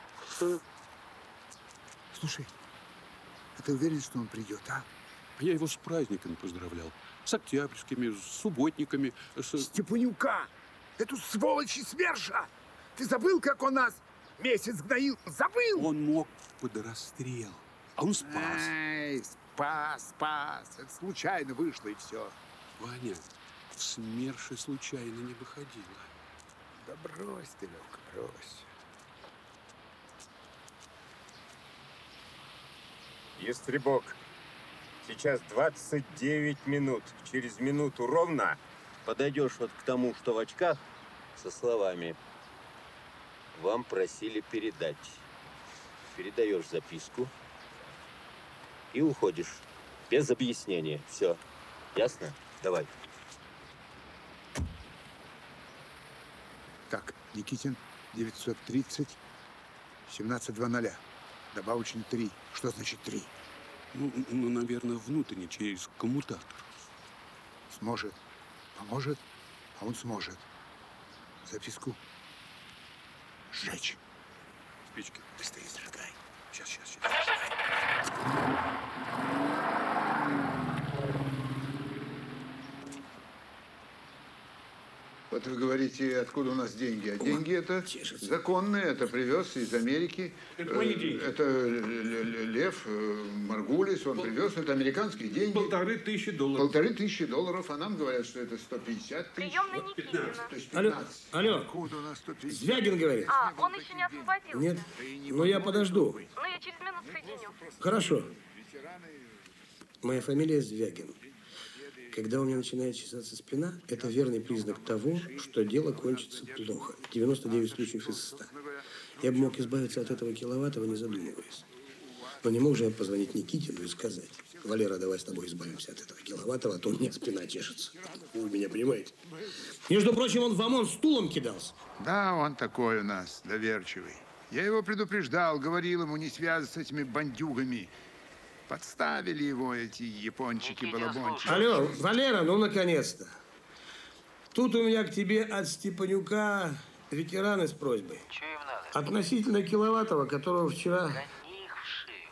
Слушай, а ты уверен, что он придет, а? Я его с праздниками поздравлял. С октябрьскими, с субботниками. Степанюка! Эту сволочь из СМЕРШа! Ты забыл, как он нас месяц гноил? Забыл? Он мог под расстрел, а он спас. Ай, спас. Это случайно вышло, и все. Ваня, в СМЕРШе случайно не выходила. Да брось ты, Лёвка, брось. Ястребок, сейчас 29 минут. Через минуту ровно подойдешь вот к тому, что в очках, со словами «Вам просили передать». Передаешь записку и уходишь. Без объяснения. Все. Ясно? Давай. Так, Никитин, 930, 17:00. Добавочный 3. Что значит 3? Ну, наверное, внутренне, через коммутатор. Сможет. Поможет, а он сможет. Записку сжечь. Спички. Быстрее зажигай. Сейчас. Вот вы говорите, откуда у нас деньги. А деньги это законные, это привез из Америки. Это мои деньги. Это Лев Маргулис, он привез, это американские деньги. $1500. $1500, а нам говорят, что это 150 тысяч. Приемный Никитина. То есть 15. Алло. Откуда у нас 150? Звягин говорит. А, он еще не освободился. Нет? Ну, я подожду. Ну, я через минуту соединю. Хорошо. Моя фамилия Звягин. Когда у меня начинает чесаться спина, это верный признак того, что дело кончится плохо. 99 случаев из 100. Я бы мог избавиться от этого Киловаттова, не задумываясь. Но не мог же я позвонить Никитину и сказать: Валера, давай с тобой избавимся от этого Киловаттова, а то у меня спина чешется. Вы меня понимаете? Между прочим, он в ОМОН стулом кидался. Да, он такой у нас, доверчивый. Я его предупреждал, говорил ему не связываться с этими бандюгами. Подставили его эти япончики-балабончики. Алло, Валера, ну наконец-то. Тут у меня к тебе от Степанюка ветераны с просьбой. Что им надо? Относительно Киловаттова, которого вчера... Гони их в шею.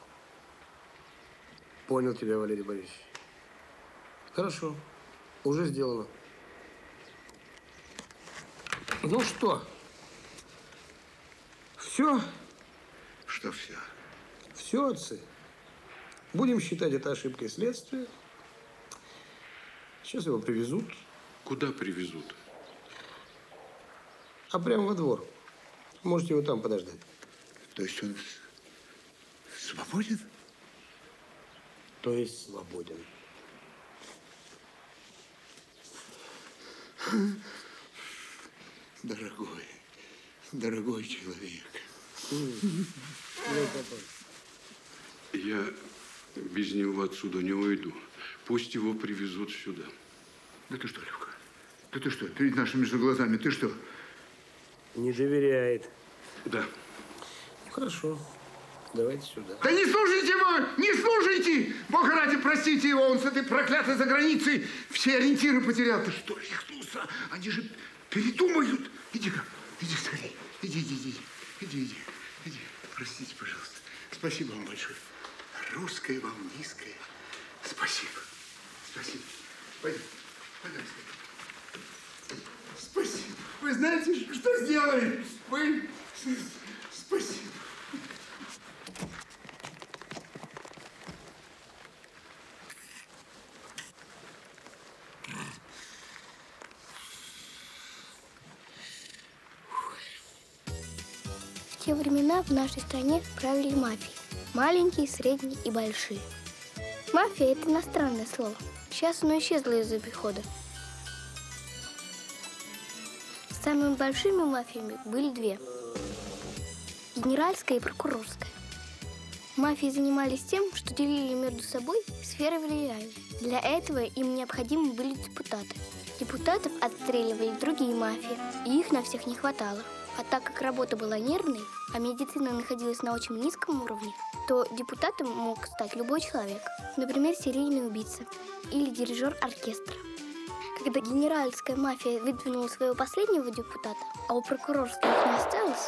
Понял тебя, Валерий Борисович. Хорошо. Уже сделано. Ну что? Все? Что все? Все, отцы. Будем считать это ошибкой следствия. Сейчас его привезут. Куда привезут? А прямо во двор. Можете его там подождать. То есть он свободен? То есть свободен. Дорогой человек. Я без него отсюда не уйду. Пусть его привезут сюда. Да ты что, Левка? Да ты что, перед нашими же глазами, ты что? Не доверяет. Да. Хорошо. Давайте сюда. Да не слушайте его! Не слушайте! Бога ради, простите его, он с этой проклятой заграницей все ориентиры потерял. Ты что, рехнулся? Они же передумают. Иди-ка, иди скорее. Иди. Иди. Простите, пожалуйста. Спасибо вам большое. Русское вам низкое. Спасибо. Пойдем. Спасибо. Вы знаете, что сделали? Вы... Спасибо. В те времена в нашей стране правили мафии. Маленькие, средние и большие. Мафия – это иностранное слово. Сейчас оно исчезло из обихода. Самыми большими мафиями были две – генеральская и прокурорская. Мафии занимались тем, что делили между собой сферы влияния. Для этого им необходимы были депутаты. Депутатов отстреливали другие мафии, и их на всех не хватало. А так как работа была нервной, а медицина находилась на очень низком уровне, то депутатом мог стать любой человек, например, серийный убийца или дирижер оркестра. Когда генеральская мафия выдвинула своего последнего депутата, а у прокурорской их не осталось,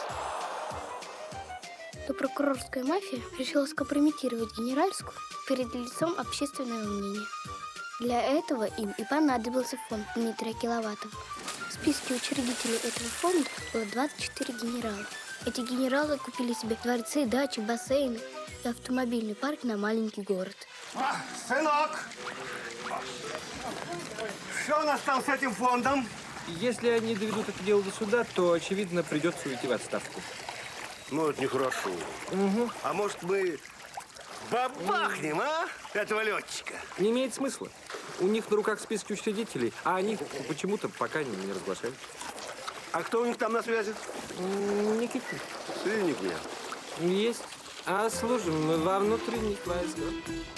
то прокурорская мафия решила скомпрометировать генеральскую перед лицом общественного мнения. Для этого им и понадобился фонд Дмитрия Киловатова. В списке учредителей этого фонда было 24 генерала. Эти генералы купили себе дворцы, дачи, бассейны и автомобильный парк на маленький город. Сынок! Что у нас там с этим фондом? Если они доведут это дело до суда, то, очевидно, придется уйти в отставку. Ну, это нехорошо. Угу. А может, мы бабахнем, этого летчика? Не имеет смысла. У них на руках списки учредителей, а они почему-то пока не разглашают. А кто у них там на связи? Никаких. Священник меня. Есть. А служим мы во внутренних войсках.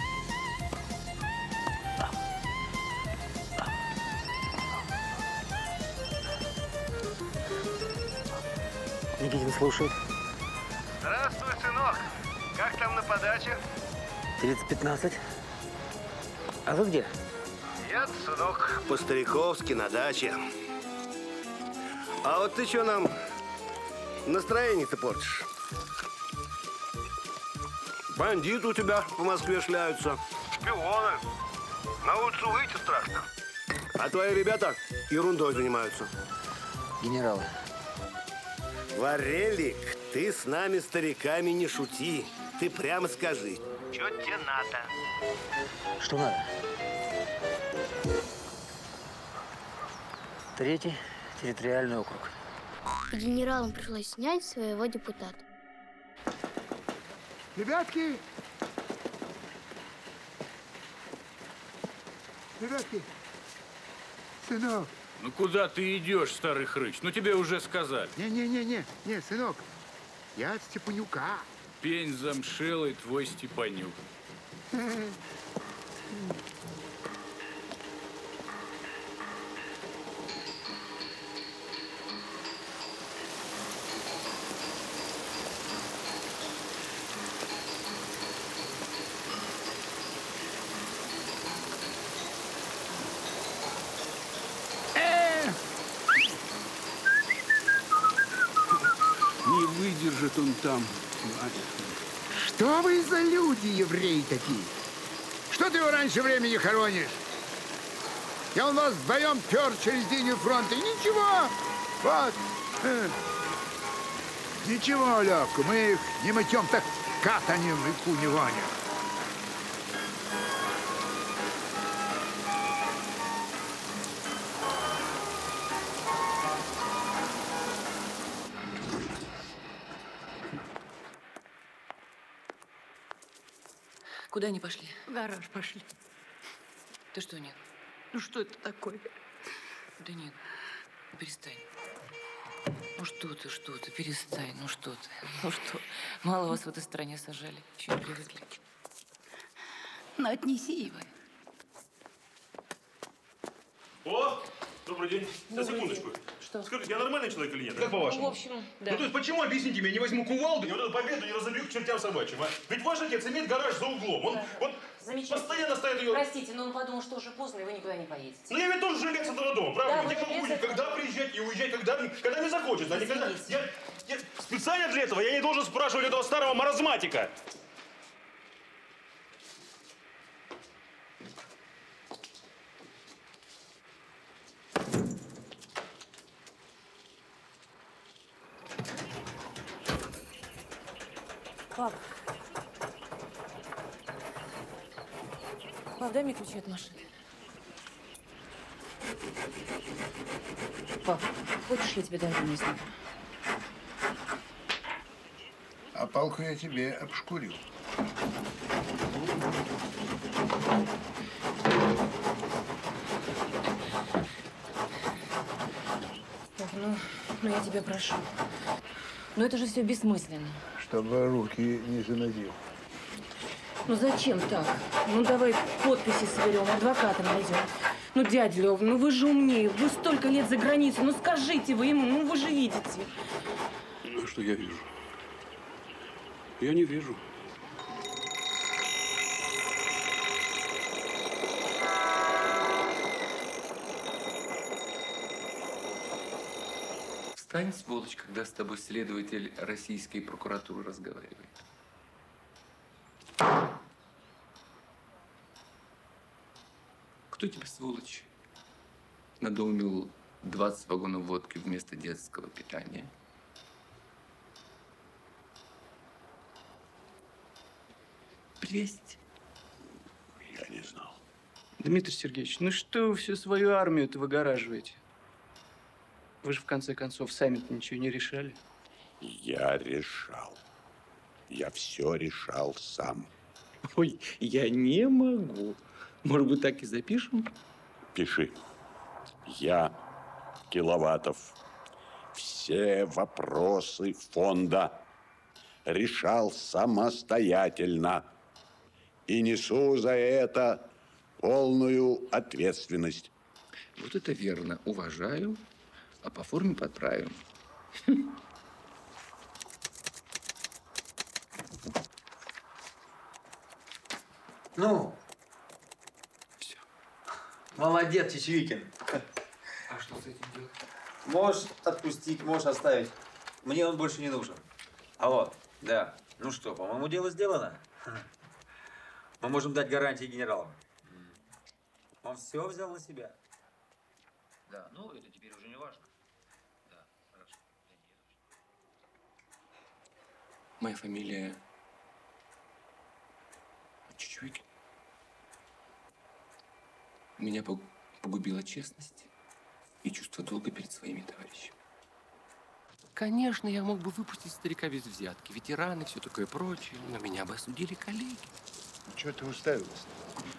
Никитин слушает. Здравствуй, сынок. Как там на подаче? 30-15. А вы где? Я, сынок, по-стариковски на даче. А вот ты что нам настроение-то портишь? Бандиты у тебя по Москве шляются. Шпионы. На улицу выйти страшно. А твои ребята ерундой занимаются. Генералы. Варелик, ты с нами, стариками, не шути. Ты прямо скажи, что тебе надо? Что надо? 3-й территориальный округ. И генералам пришлось снять своего депутата. Ребятки! Сынок! Ну куда ты идешь, старый хрыч? Ну тебе уже сказали. Не, сынок, я от Степанюка. Пень замшелый твой Степанюк. Не выдержит он там. Что вы за люди, евреи такие? Что ты его раньше времени хоронишь? Я у вас вдвоем пер через линию фронта, и ничего. Вот. Ничего, Лёвка, мы их не мытьем, так катанем и ку не гоним. Куда они пошли? В гараж пошли. Ты что, нет? Ну что это такое? Да нет, перестань. Ну что ты, перестань, ну что ты. Ну что, мало вас в этой стране сажали, еще не привыкли. Ну отнеси его. О, добрый день. Секундочку. Что? Скажите, я нормальный человек или нет? Как по-вашему? В общем, да. Ну, то есть, почему, объясните мне, я не возьму кувалду и вот эту победу не разобью к чертям собачьим, а? Ведь ваш отец имеет гараж за углом. Он вот постоянно ставит ее... Простите, но он подумал, что уже поздно, и вы никуда не поедете. Ну, я ведь тоже жилец этого дома, правда? Да, Я могу жилец когда приезжать и уезжать, когда мне захочется, а не когда... Специально для этого я не должен спрашивать этого старого маразматика. Пап. Пап, дай мне ключи от машины. Пап, хочешь, я тебе даже не знаю? А палку я тебе обшкурил. Пап, ну я тебя прошу. Но это же все бессмысленно. Чтобы руки не занозил. Ну зачем так? Ну давай подписи соберем, адвоката найдем. Ну, дядя Лев, ну вы же умнее, вы столько лет за границей, ну скажите вы ему, ну вы же видите. Ну, что я вижу? Я не вижу. Встань, сволочь, когда с тобой следователь российской прокуратуры разговаривает. Кто тебя, сволочь, надоумил 20 вагонов водки вместо детского питания? Привезть? Я не знал. Дмитрий Сергеевич, ну что вы всю свою армию-то выгораживаете? Вы же, в конце концов, сами-то ничего не решали. Я решал. Я все решал сам. Ой, я не могу. Может быть, так и запишем? Пиши. Я, Киловатов, все вопросы фонда решал самостоятельно и несу за это полную ответственность. Вот это верно. Уважаю, а по форме подправим. Ну? Все. Молодец, Чечевикин. А что с этим делать? Можешь отпустить, можешь оставить. Мне он больше не нужен. А вот, да. Ну что, по-моему, дело сделано. Мы можем дать гарантии генералам. Он все взял на себя. Да, ну это теперь уже не важно. Да, хорошо. Моя фамилия Чечевикин. Меня погубила честность и чувство долга перед своими товарищами. Конечно, я мог бы выпустить старика без взятки, ветераны, все такое прочее, но меня бы осудили коллеги. Чего ты уставился?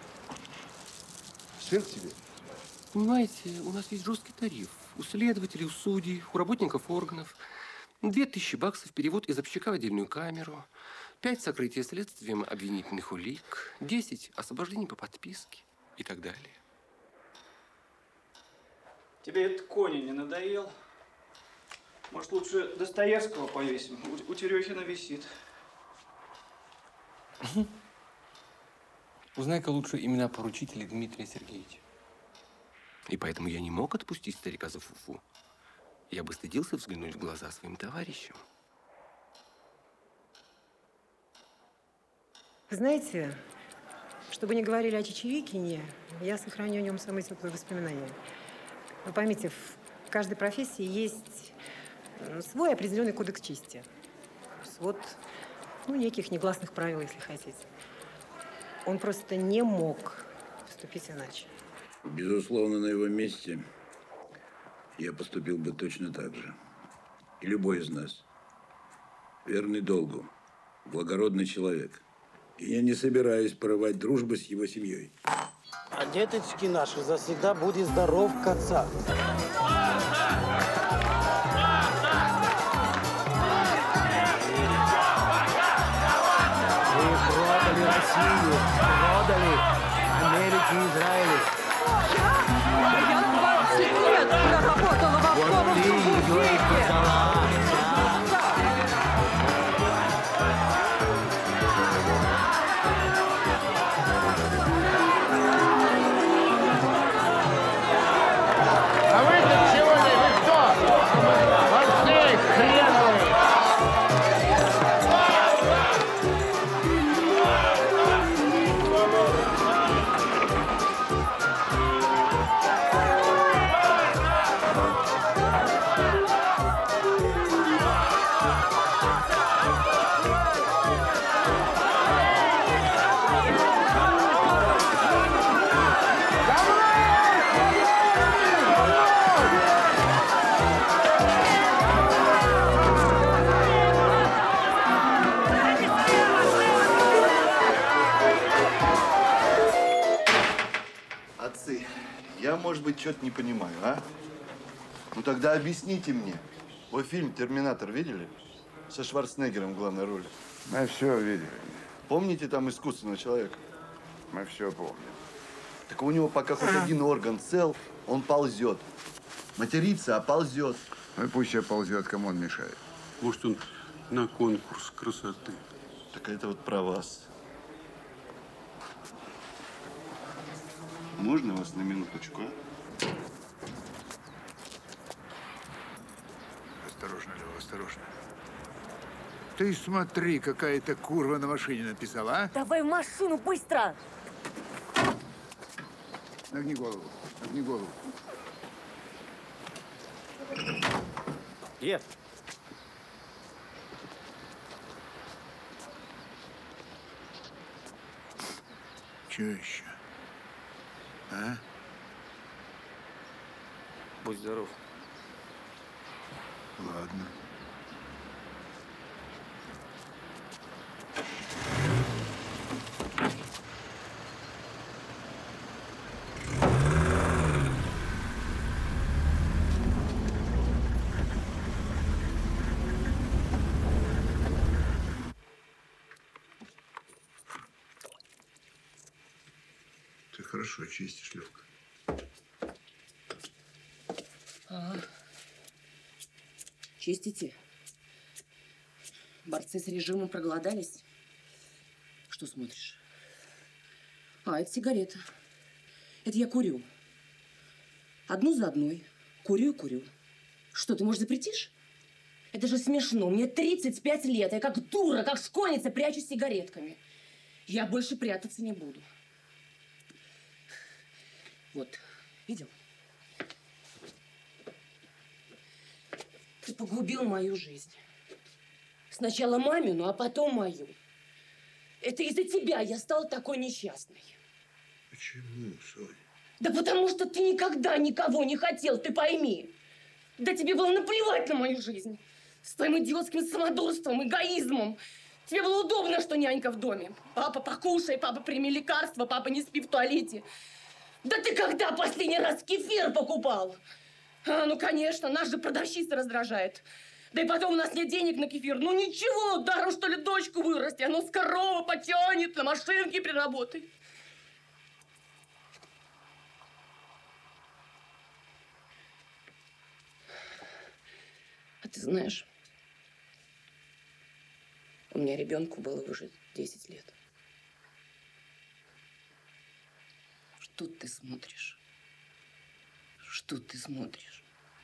Сыр тебе? Понимаете, у нас есть жесткий тариф. У следователей, у судей, у работников органов. 2000 баксов перевод из общака в отдельную камеру, 5 сокрытия следствием обвинительных улик, 10 освобождений по подписке и так далее. Тебе этот Кони не надоел? Может, лучше Достоевского повесим? У Терехина висит. Узнай-ка лучше имена поручителей Дмитрия Сергеевича. И поэтому я не мог отпустить старика за фуфу. Я бы стыдился взглянуть в глаза своим товарищам. Знаете, чтобы не говорили о Чечевикине, я сохраню о нем самые теплые воспоминания. Вы поймите, в каждой профессии есть свой определенный кодекс чести. Вот, ну, неких негласных правил, если хотите. Он просто не мог поступить иначе. Безусловно, на его месте я поступил бы точно так же. И любой из нас. Верный долгу, благородный человек. И я не собираюсь порывать дружбу с его семьей. А деточки наши завсегда будет здоров к отцам. Вы продали Россию, продали Америке и Израилю. Я 20 лет проработала в автобусном буфете. А вы-то чего ли? Вы кто? Пошли, хреновые! быть, что-то не понимаю, а? Ну тогда объясните мне. Вы фильм «Терминатор» видели? Со Шварценеггером в главной роли. Мы все видели. Помните там искусственного человека? Мы все помним. Так у него пока хоть один орган цел, он ползет. Матерится, а ползет. Ну и пусть себе ползет, кому он мешает. Может, он на конкурс красоты. Так это вот про вас. Можно вас на минуточку, а? Осторожно, Лева, осторожно. Ты смотри, какая-то курва на машине написала, а? Давай в машину, быстро! Нагни голову, нагни голову. Дед! Че еще? А? Будь здоров. Ладно. Ты хорошо чистишь, Левка. Чистите? Борцы с режимом проголодались? Что смотришь? Это сигарета. Это я курю. Одну за одной. Курю и курю. Что, ты, может, запретишь? Это же смешно. Мне 35 лет. Я как дура, как школьница прячусь сигаретками. Я больше прятаться не буду. Вот, видел? Ты погубил мою жизнь. Сначала мамину, а потом мою. Это из-за тебя я стала такой несчастной. Почему, Соня? Да потому что ты никогда никого не хотел, ты пойми. Да тебе было наплевать на мою жизнь. С твоим идиотским самодурством, эгоизмом. Тебе было удобно, что нянька в доме. Папа, покушай, папа, прими лекарства, папа, не спи в туалете. Да ты когда последний раз кефир покупал? Ну, конечно, нас же продавщица раздражает. Да и потом у нас нет денег на кефир. Ну, ничего, даром, что ли, дочку вырасти. Оно с коровы потянет, на машинке приработает. А ты знаешь, у меня ребенку было уже 10 лет. Что ты смотришь? Что ты смотришь?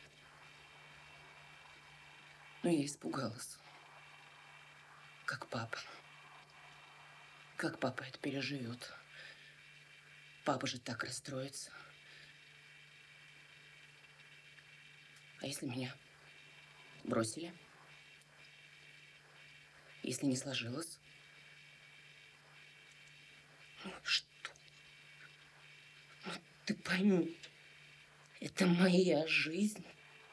Ну, я испугалась. Как папа. Как папа это переживет? Папа же так расстроится. А если меня бросили? Если не сложилось? Ну, что? Ну, ты пойми, это моя жизнь.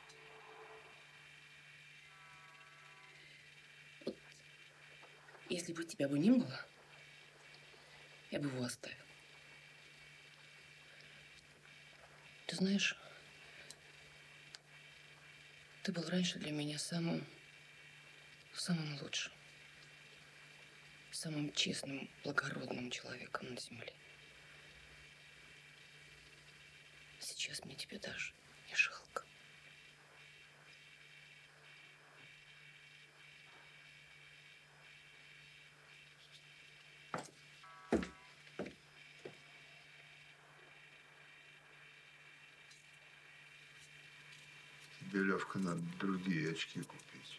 Вот, если бы тебя бы не было, я бы его оставил. Ты знаешь, ты был раньше для меня самым лучшим, самым честным, благородным человеком на земле. Сейчас мне тебя даже не жалко. Тебе, Левка, надо другие очки купить.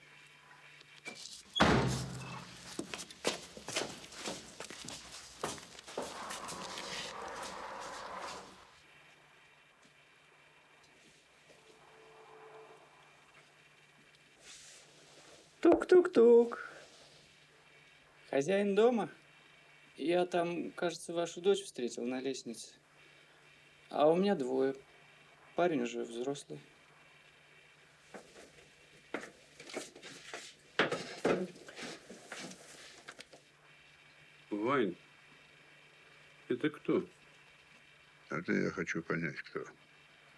Тук-тук-тук. Хозяин дома? Я там, кажется, вашу дочь встретил на лестнице. А у меня двое. Парень уже взрослый. Вань, это кто? Это я хочу понять, кто.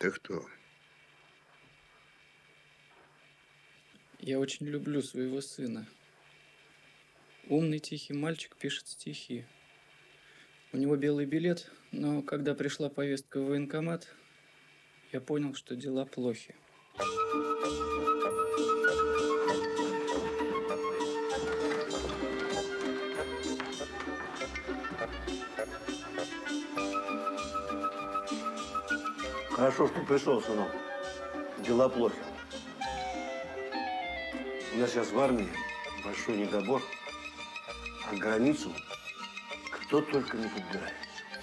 Ты кто? Я очень люблю своего сына. Умный, тихий мальчик пишет стихи. У него белый билет, но когда пришла повестка в военкомат, я понял, что дела плохи. Хорошо, что пришел, сынок. Дела плохи. У нас сейчас в армии большой недобор, а границу кто только не подбирает.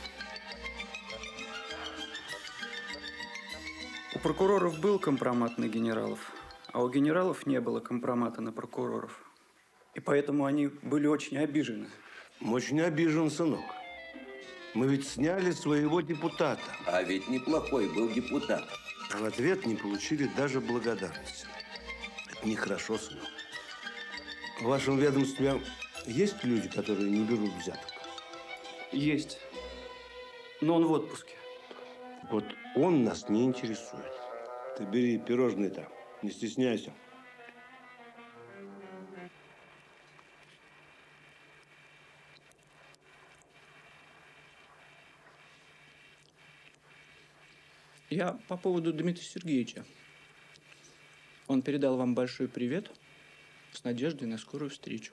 У прокуроров был компромат на генералов, а у генералов не было компромата на прокуроров. И поэтому они были очень обижены. Мы очень обижен, сынок. Мы ведь сняли своего депутата. А ведь неплохой был депутат. А в ответ не получили даже благодарности. Это нехорошо, сынок. В вашем ведомстве есть люди, которые не берут взяток? Есть. Но он в отпуске. Вот он нас не интересует. Ты бери пирожные-то, не стесняйся. Я по поводу Дмитрия Сергеевича. Он передал вам большой привет с надеждой на скорую встречу.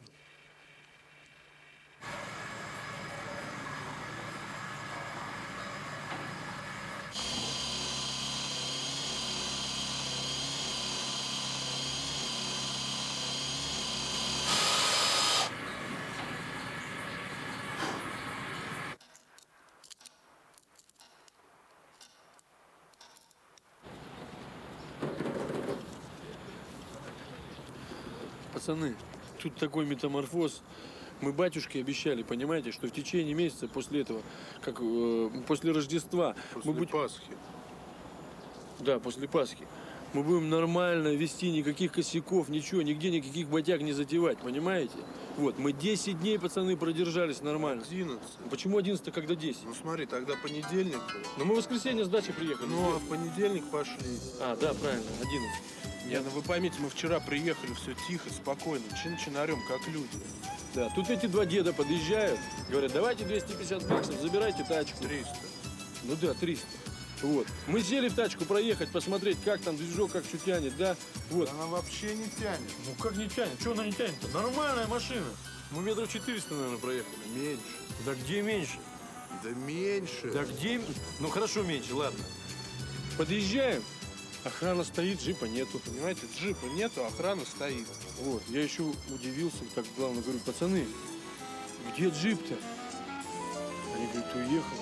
Пацаны, тут такой метаморфоз. Мы батюшке обещали, понимаете, что в течение месяца после этого, как после Рождества... После Пасхи. Да, после Пасхи. Мы будем нормально вести, никаких косяков, ничего, нигде никаких батяг не затевать, понимаете? Вот, мы 10 дней, пацаны, продержались нормально. 11. Почему 11, когда 10? Ну смотри, тогда понедельник был. Но мы в воскресенье с дачи приехали. Ну, а в понедельник пошли. А, да, правильно, 11. Не, ну вы поймите, мы вчера приехали, все тихо, спокойно, чин-чинарем, как люди. Да, тут эти два деда подъезжают, говорят, давайте 250 баксов, забирайте тачку. 300. Ну да, 300. Вот. Мы сели в тачку проехать, посмотреть, как там движок, как что тянет, да? Вот. Она вообще не тянет. Ну как не тянет? Что она не тянет-то? Нормальная машина. Мы метров 400, наверное, проехали. Меньше. Да где меньше? Да меньше. Да где? Ну хорошо, меньше, ладно. Подъезжаем. Охрана стоит, джипа нету. Понимаете, джипа нету, охрана стоит. Вот, я еще удивился, так главное, говорю, пацаны, где джип-то? Они говорят, уехал.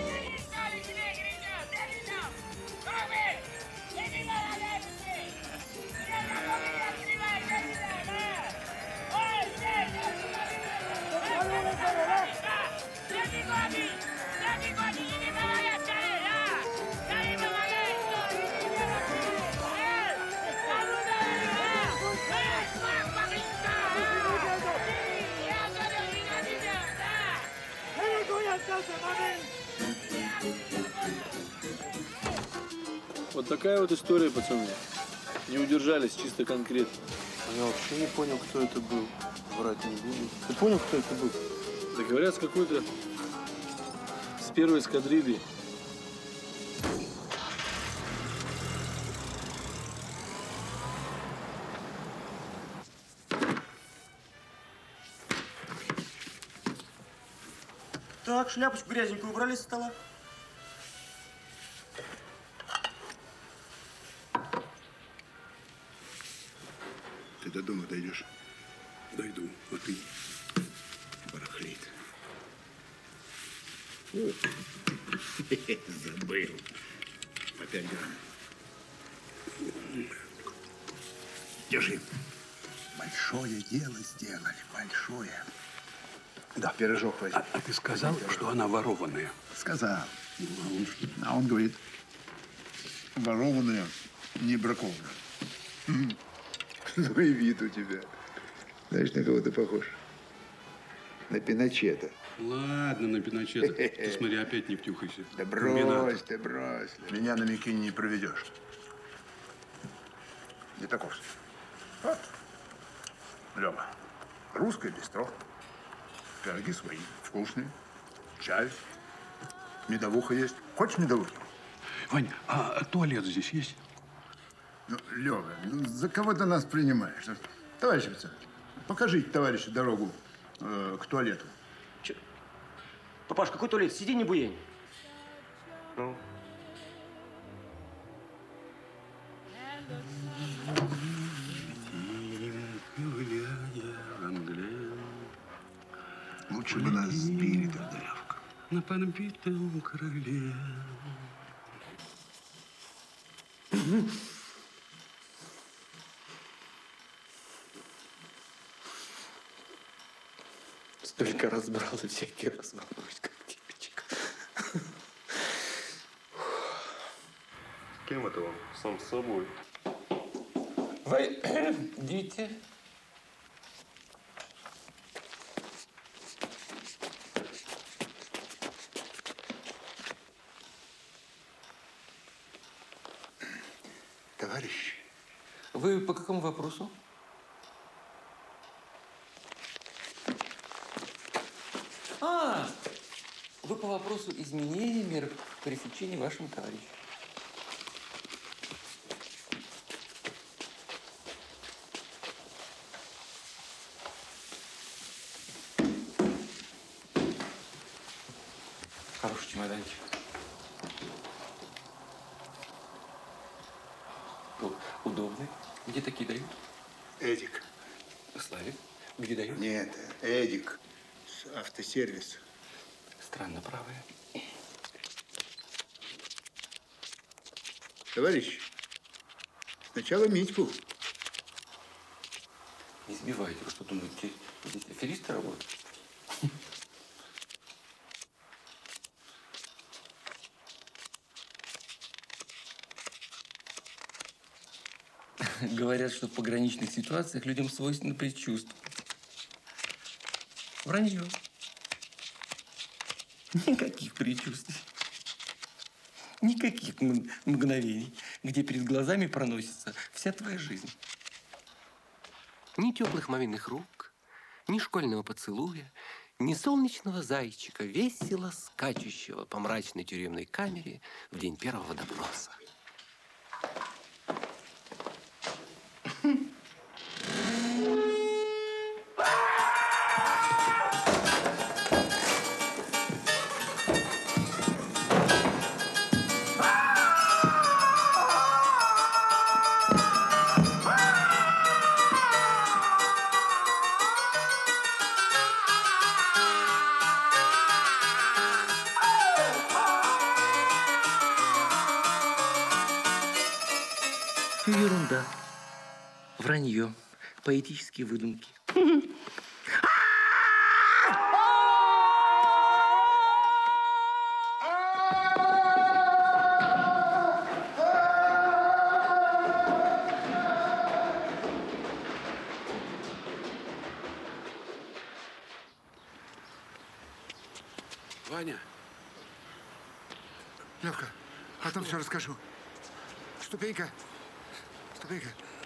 Вот такая вот история, пацаны. Не удержались, чисто конкретно. Я вообще не понял, кто это был. Врать не буду. Ты понял, кто это был? Да говорят, с какой-то... С первой эскадрильи. Так, шляпочку грязненькую убрали со стола. Ты до дома дойдешь? Дойду, а ты барахлит. Забыл. По 5 грамм. Держи. Большое дело сделали, большое. Да, пирожок возьми. А ты сказал, что она ворованная? Сказал. А он говорит, ворованная, не бракованная. Ну и вид у тебя. Знаешь, на кого ты похож? На Пиночета. Ладно, на Пиночета. Ты смотри, опять не втюхайся. Да брось, ты брось. Меня на Микине не проведешь. Не таков. Вот. Лёва. Русское бистро. Пироги свои, вкусные. Чай. Медовуха есть. Хочешь медовухи? Вань, а туалет здесь есть? Ну, Лёва, ну, за кого ты нас принимаешь? Товарищ офицер, покажите товарищу дорогу к туалету. Че? Папаш, какой туалет? Сиди, не буянь. Ну. Лучше бы нас сбили тогда, Левка. На подбитом крыле. Столько раз брал и всякий раз волнуюсь, как девочка. Кем это он? Сам с собой. Войдите. Товарищ. Вы по какому вопросу? Вы по вопросу изменения мер пресечения вашему товарищу. Хороший чемоданчик. Удобный. Где такие дают? Эдик. Славик. Где дают? Нет, Эдик. Автосервис. Странно, правая. Товарищ, сначала Митьку. Не сбивайте, вы что думаете, здесь аферисты работают? Говорят, что в пограничных ситуациях людям свойственно предчувствовать. Вранье. Никаких предчувствий. Никаких мгновений, где перед глазами проносится вся твоя жизнь. Ни теплых маминых рук, ни школьного поцелуя, ни солнечного зайчика, весело скачущего по мрачной тюремной камере в день первого допроса. Ерунда. Вранье. Поэтические выдумки. Ваня. Левка, потом все расскажу. Ступенька. Ступенька.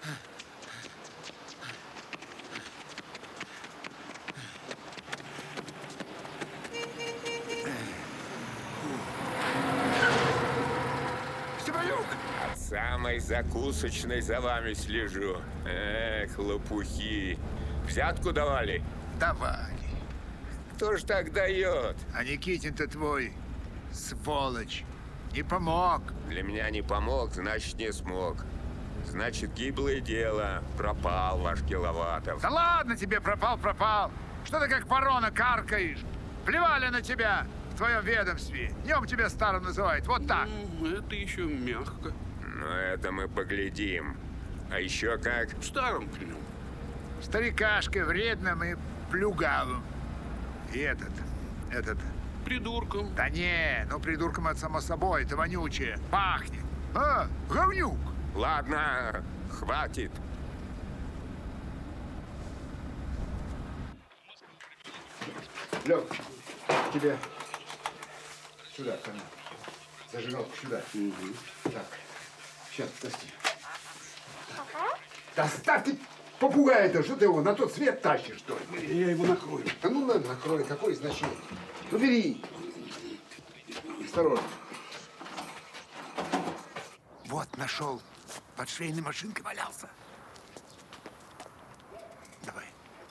Степанюк! От самой закусочной за вами слежу. Эх, лопухи. Взятку давали? Давали. Кто ж так дает? А Никитин-то твой, сволочь, не помог. Для меня не помог, значит, не смог. Значит, гиблое дело. Пропал ваш Киловатов. Да ладно тебе, пропал. Что ты как ворона каркаешь? Плевали на тебя в твоем ведомстве. Днем тебя старым называют. Вот так. Это еще мягко. Ну, это мы поглядим. А еще как? Старым клюм. Старикашкой вредным и плюгавым. И этот. Придурком. Да не, ну придурком это само собой, это вонючее. Пахнет. А, говнюк. Ладно, хватит. Лёв, тебе сюда, ко мне. Зажигалку сюда. Так, сейчас, подожди. Да оставь ты попугая-то, что ты его на тот свет тащишь, что ли? Я его накрою. Да ну накрой, какое значение? Ну бери. Осторожно. Вот, нашел. Под швейной машинкой валялся. Давай.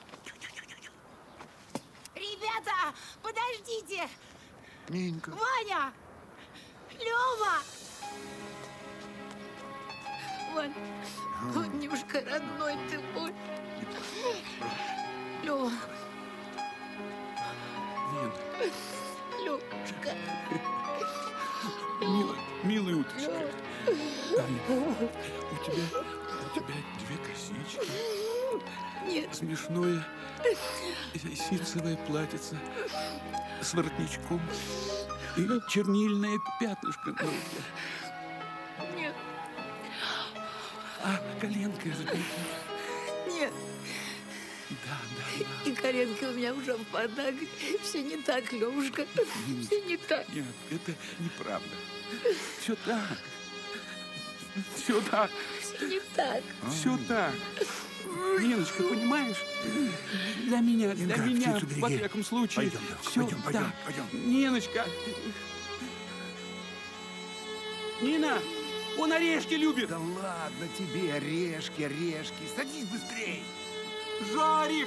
Ребята, подождите! Минька. Ваня! Лёва! Вань, Ванюшка, родной ты мой. Лёва. Лёшка. Милый уточка. У тебя две косички. Нет. Смешное ситцевое платьице с воротничком и чернильное пятнышко на руке. Нет. А коленка разбита. Нет. Да. И коленка у меня уже в подарок. Все не так, Лёвушка. Все не так. Нет, это неправда. Все так. Все так. Все не так. Все так. Ниночка, понимаешь? Для меня, во всяком случае, все так. Ниночка! Нина, он орешки любит. Да ладно тебе, орешки. Садись быстрей. Жарик!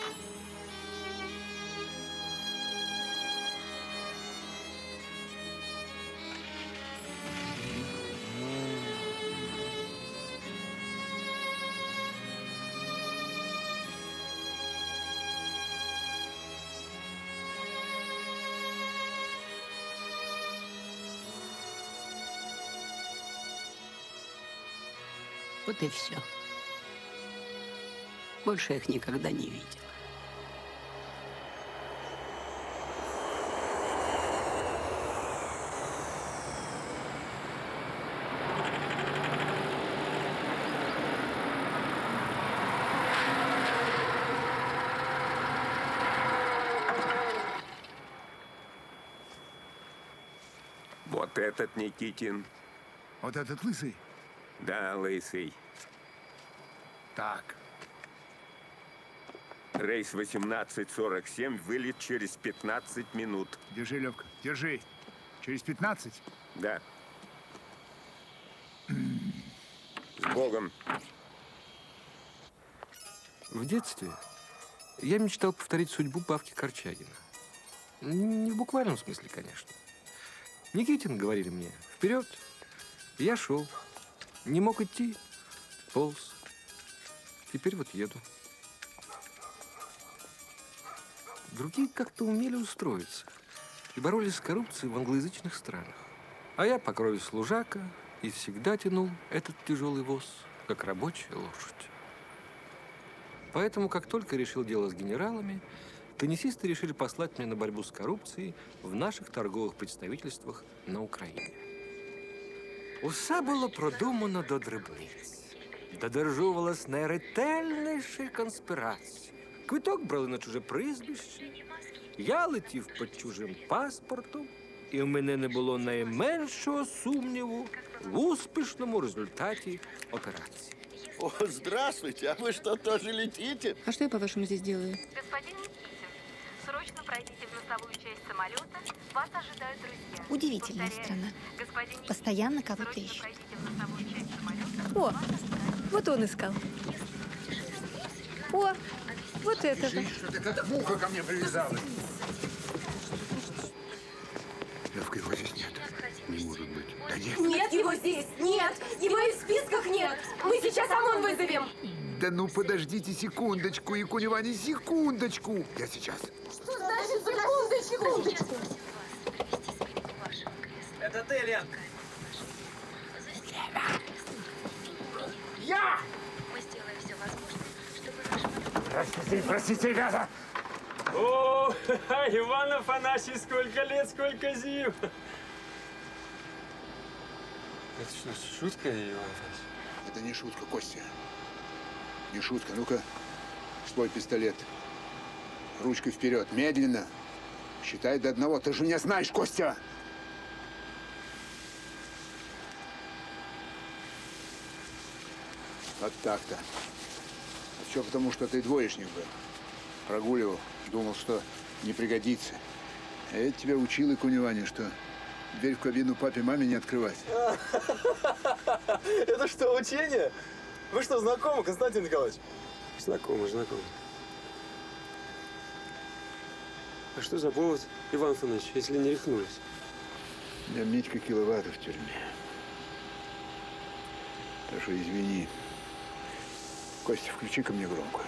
Вот и все. Больше я их никогда не видела. Вот этот Никитин. Вот этот лысый? Да, лысый. Так. Рейс 18:47, вылет через 15 минут. Держи, Левка, держи. Через 15? Да. С Богом. В детстве я мечтал повторить судьбу Павки Корчагина. Не в буквальном смысле, конечно. Никитин, говорили мне, вперед. Я шел. Не мог идти, полз. Теперь вот еду. Другие как-то умели устроиться и боролись с коррупцией в англоязычных странах. А я по крови служака и всегда тянул этот тяжелый воз, как рабочая лошадь. Поэтому, как только решил дело с генералами, теннисисты решили послать меня на борьбу с коррупцией в наших торговых представительствах на Украине. Усе було продумано до дрібниць. Додержувалась найретельнішої конспірації. Квиток брали на чуже прізвище. Я летів під чужим паспортом, і в мене не було найменшого сумніву в успішному результаті операції. О, здравствуйте, а вы что, тоже летите? А что я, по-вашему, здесь делаю? Господин Никитин, срочно пройдите в носовую часть самолета. Вас ожидают друзья. Удивительная страна. Постоянно кого-то ищут. О, вот он искал. О, вот это. Что-то как муха ко мне привязалась. Левка, его здесь нет. Не может быть. Да нет. Нет его здесь! Нет! Его и в списках нет! Мы сейчас ОМОН вызовем! Да ну подождите секундочку, Якунь Иванович, секундочку. Я сейчас. Что значит секундочку? Это ты, Ленка. Я! Мы сделаем все возможное, чтобы Простите, ребята. О, Иван Афанасьевич, сколько лет, сколько зим. Это что, шутка, Иван Афанасьевич? Это не шутка, Костя. Не шутка. Ну-ка, свой пистолет. Ручкой вперед. Медленно. Считай до одного. Ты же меня знаешь, Костя. Вот так-то. А все потому, что ты двоечник был. Прогуливал. Думал, что не пригодится. А я тебя учил, и Куневане, что дверь в кабину папе-маме не открывать. Это что, учение? Вы что, знакомы, Константин Николаевич? Знакомы. А что за повод, Иван Фомич, если не рехнулись? У меня Митька Киловатов в тюрьме. Прошу, извини. Костя, включи ко мне громко.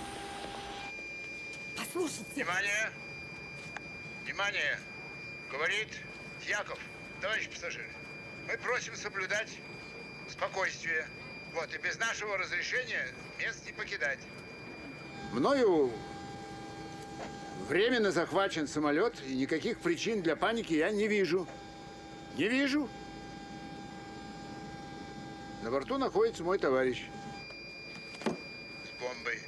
Послушайте. Внимание! Внимание! Говорит Яков, товарищ пассажиры. Мы просим соблюдать спокойствие. Вот, и без нашего разрешения мест не покидать. Мною временно захвачен самолет, и никаких причин для паники я не вижу. Не вижу. На борту находится мой товарищ. С бомбой.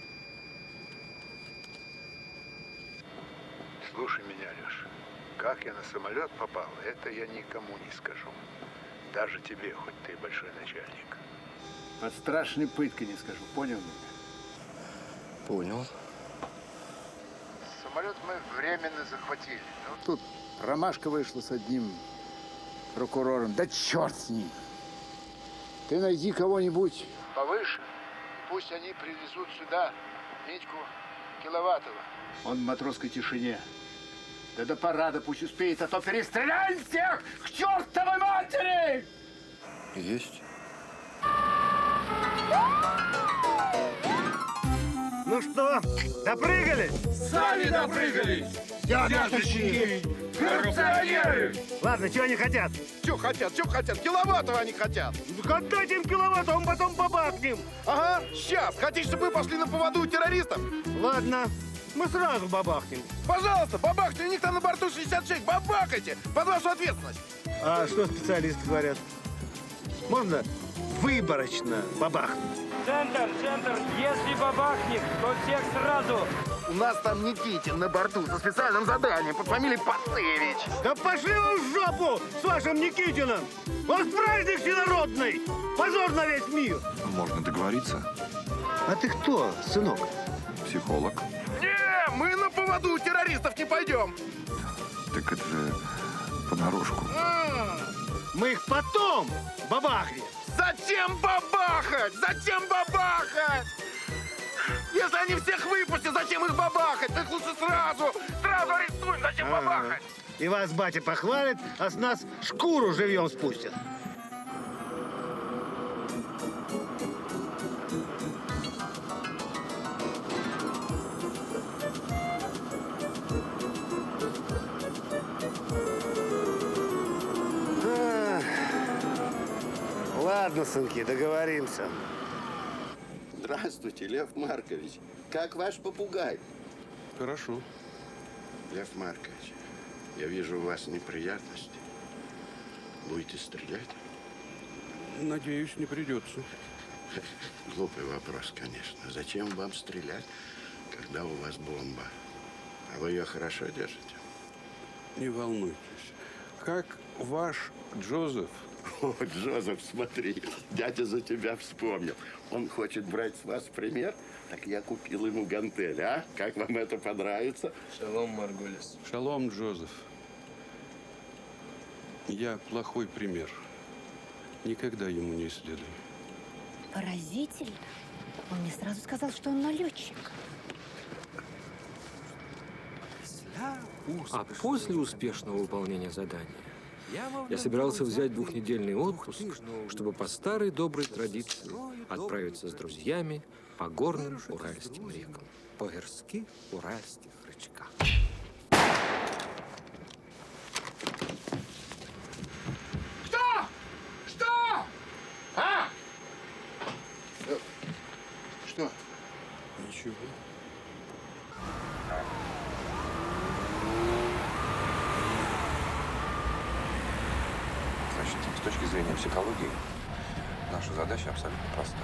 Слушай меня, Леш. Как я на самолет попал, это я никому не скажу. Даже тебе, хоть ты большой начальник. Под страшной пыткой не скажу. Понял меня? Понял. Самолет мы временно захватили. Ну, тут ромашка вышла с одним прокурором. Да черт с ним. Ты найди кого-нибудь повыше, и пусть они привезут сюда Митьку Киловатова. Он в матросской тишине. Да до парада пусть успеет, а то перестреляем всех к чертовой матери! Есть. Ну что, допрыгали? Сами допрыгались! Взяточники! Коррупционеры! Ладно, чего они хотят? Что хотят? Киловаттова они хотят. Отдайте им киловаттов, потом побахнем. Ага, сейчас. Хотите, чтобы вы пошли на поводу у террористов? Ладно, мы сразу бабахнем. Пожалуйста, бабахните. У них там на борту 66. Бабахайте. Под вашу ответственность. А что специалисты говорят? Можно выборочно бабахнуть? Центр. Если бабахнет, то всех сразу. У нас там Никитин на борту со специальным заданием под фамилией Пацевич. Да пошли вы в жопу с вашим Никитиным! У вас праздник всенародный! Позор на весь мир! Можно договориться. А ты кто, сынок? Психолог. Не, мы на поводу у террористов не пойдем. Так это же понарошку. Мы их потом бабахнем. Зачем бабахать? Зачем бабахать? Если они всех выпустят, зачем их бабахать? Так лучше сразу арестуем, зачем бабахать? И вас батя похвалит, а с нас шкуру живьем спустят. Ладно, сынки, договоримся. Здравствуйте, Лев Маркович. Как ваш попугай? Хорошо. Лев Маркович, я вижу, у вас неприятности. Будете стрелять? Надеюсь, не придется. Глупый вопрос, конечно. Зачем вам стрелять, когда у вас бомба? А вы ее хорошо держите? Не волнуйтесь. Как ваш Джозеф? О, Джозеф, смотри, дядя за тебя вспомнил. Он хочет брать с вас пример, так я купил ему гантель, а? Как вам это понравится? Шалом, Марголис. Шалом, Джозеф. Я плохой пример. Никогда ему не следую. Поразительно. Он мне сразу сказал, что он налетчик. А после успешного выполнения задания я собирался взять двухнедельный отпуск, чтобы по старой доброй традиции отправиться с друзьями по горным уральским рекам, по горских уральских речках. Что? А? Что? Ничего. Значит, с точки зрения психологии, наша задача абсолютно простая.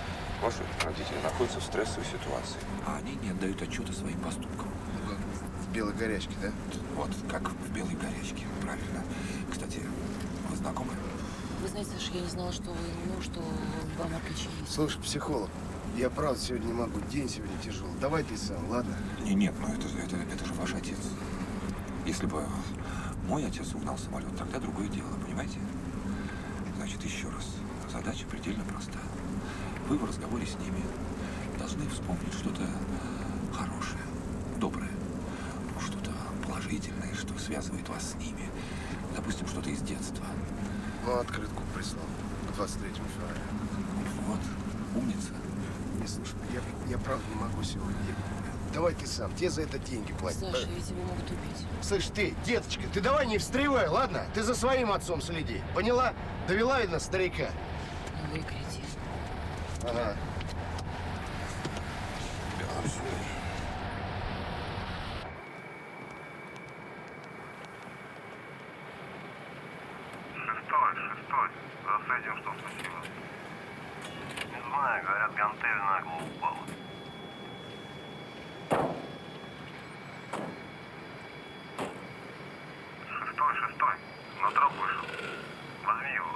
Ваши родители находятся в стрессовой ситуации, а они не отдают отчета своим поступкам. В белой горячке, да? Вот, как в белой горячке, правильно. Кстати, вы знакомы? Вы знаете, Саша, я не знала, что вы, ну, что вам отличие есть. Слушай, психолог, я правда сегодня не могу. День сегодня тяжелый. Давай ты сам, ладно? Нет, ну это же ваш отец. Если бы мой отец угнал самолет, тогда другое дело, понимаете? Значит, еще раз. Задача предельно проста. Вы в разговоре с ними должны вспомнить что-то хорошее, доброе, что-то положительное, что связывает вас с ними. Допустим, что-то из детства. Ну, открытку прислал к 23 февраля. Вот, умница. Не, слушай, я правда не могу сегодня. Давай ты сам, тебе за это деньги платят. Саша, ведь его могут убить. Слышь, ты, деточка, ты давай не встревай, ладно? Ты за своим отцом следи. Поняла? Довела, видно, старика. Ну, вы кретин. Ага. Шестой. А с этим что случилось? Не знаю, говорят, гантель нагло упала. Шестой. На троп вышел. Возьми его.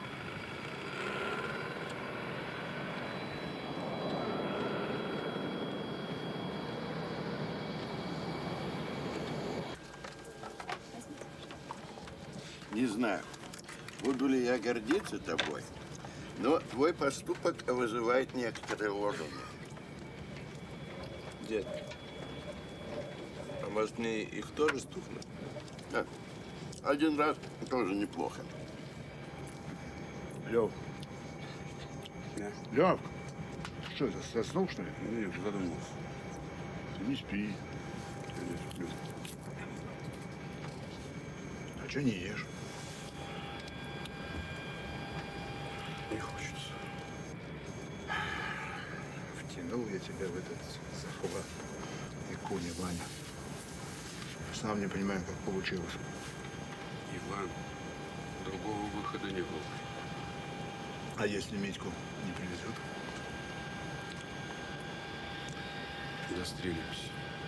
Не знаю, буду ли я гордиться тобой, но твой поступок вызывает некоторые уважение. Дед, а может мне их тоже стукнуть? Да. Один раз тоже неплохо. Лев. Лев, что это, заснул, что ли? Нет, задумался. Ты не спи. Я не сплю. А что не ешь? Не хочется. Втянул я тебя в этот захват. И Коня, Ваня. Сам не понимаю, как получилось. Иван, другого выхода не было. А если Митьку не привезут? Застрелився.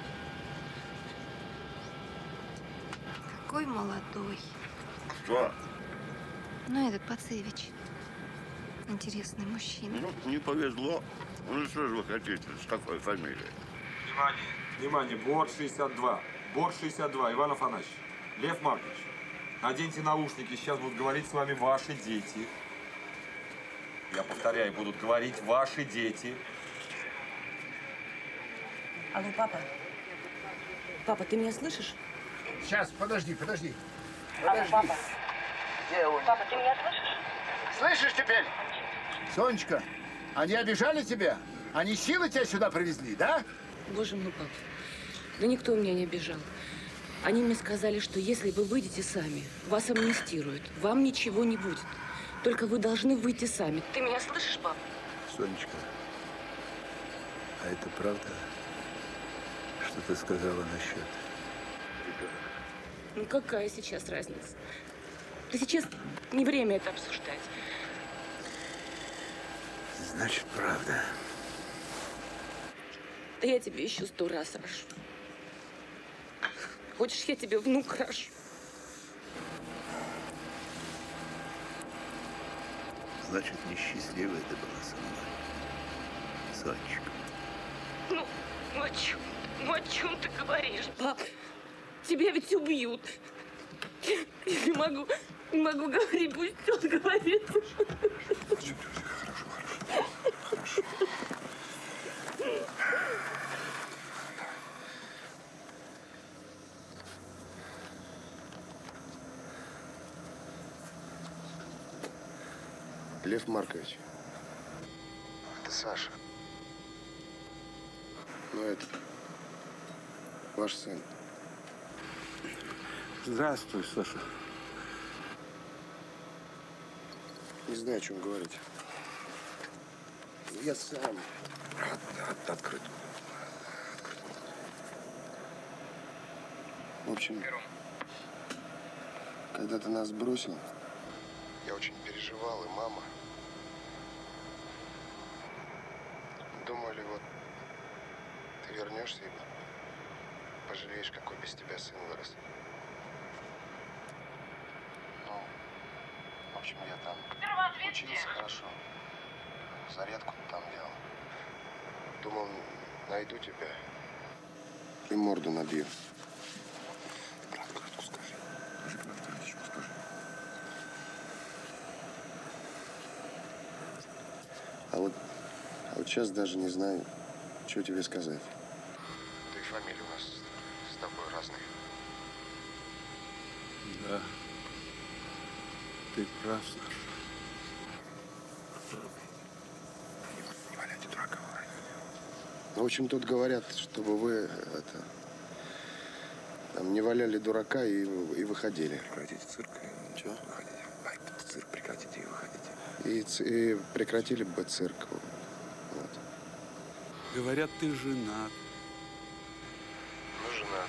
Какой молодой. Что? Ну, этот Пацевич. Интересный мужчина. Ну, не повезло. Ну, что же вы хотите, с какой фамилией? Внимание, борт 62. Борт 62, Иван Афанасьевич. Лев Маркович, наденьте наушники, сейчас будут говорить с вами ваши дети. Я повторяю, будут говорить ваши дети. Алло, папа. Папа, ты меня слышишь? Сейчас, подожди. Алло, папа. Папа, ты меня слышишь? Слышишь теперь? Сонечка, они обижали тебя? Они силы тебя сюда привезли, да? Боже мой, папа. Да никто меня не обижал. Они мне сказали, что если вы выйдете сами, вас амнистируют. Вам ничего не будет. Только вы должны выйти сами. Ты меня слышишь, папа? Сонечка, а это правда, что ты сказала насчет ребенка? Ну какая сейчас разница? Да сейчас не время это обсуждать. Значит, правда. Да я тебе еще 100 раз рошу. Хочешь, я тебе внук рошу? Значит, несчастливая ты была со мной, Сонечка. Ну о чем ты говоришь, пап? Тебя ведь убьют. Я не могу говорить, пусть он говорит. Хорошо. Лев Маркович, это Саша. Ну, это ваш сын. Здравствуй, Саша. Не знаю, о чем говорить. Я сам. Открыто. В общем, когда ты нас бросил, я очень переживал, и мама. Думали, вот ты вернешься, пожалеешь, какой без тебя сын вырос. Ну, в общем, я там учился хорошо. Зарядку там делал. Думал, найду тебя и морду набью. Правду скажи. Скажи правду, скажи. А вот сейчас даже не знаю, что тебе сказать. Да и фамилии у нас с тобой разные. Да. Ты прав, Саша. Не валяйте дурака. Ну, в общем, тут говорят, чтобы вы там не валяли дурака и выходили. Прекратите цирк. Чего? Выходите. Цирк прекратите и выходите. И прекратили бы цирк. Вот. Говорят, ты женат. Ну, женат.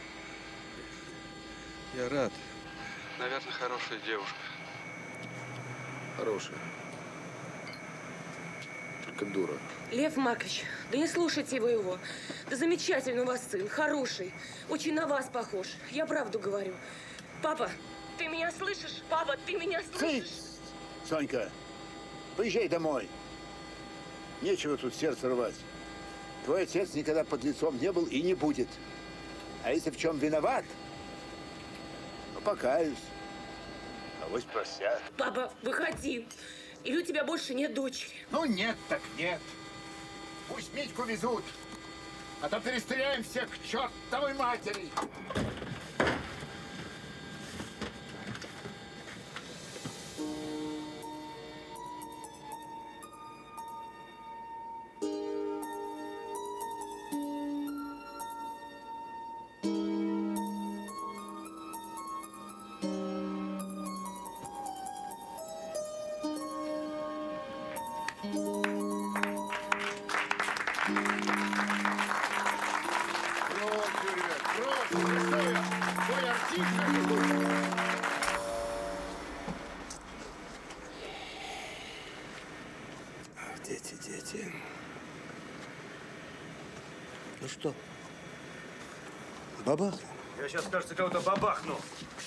Я рад. Наверное, хорошая девушка. Хорошая. Только дура. Лев Маркович, да не слушайте вы его. Да замечательный у вас сын, хороший. Очень на вас похож. Я правду говорю. Папа, ты меня слышишь? Папа, ты меня слышишь? Сонька, поезжай домой. Нечего тут сердце рвать. Твой отец никогда под лицом не был и не будет. А если в чем виноват, то покаюсь. Авось простят. Папа, выходи. Или у тебя больше нет дочери? Ну нет, так нет. Пусть Митьку везут, а то перестреляем всех к чертовой матери. Дети. Ну что? Бабахнул? Я сейчас, кажется, кого-то бабахну.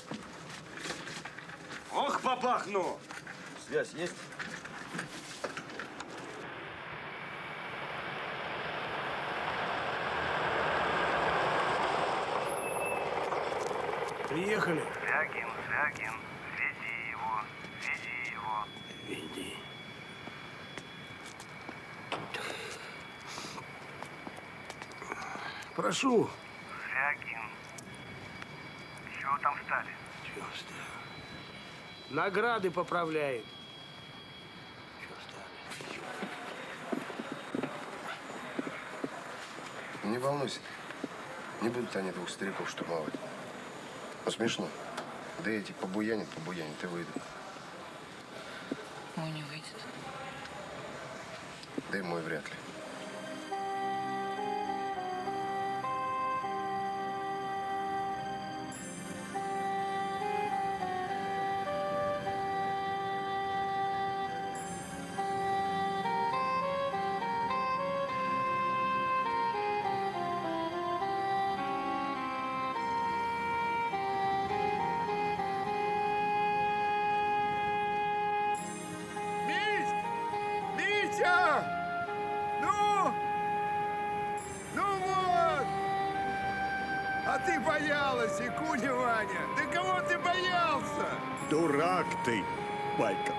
Ох, бабахну! Связь есть? Приехали. Звягин, веди его. Веди. Прошу. Звягин. Чего там встали? Чего встали? Награды поправляет. Не волнуйся. Не будут они двух стариков штурмовать. Ну, смешно. Да эти побуянят, и выйдут. Мой не выйдет. Да и мой вряд ли. Митя! Ну вот! А ты боялась, и Куня Ваня! Да кого ты боялся? Дурак ты, Валька.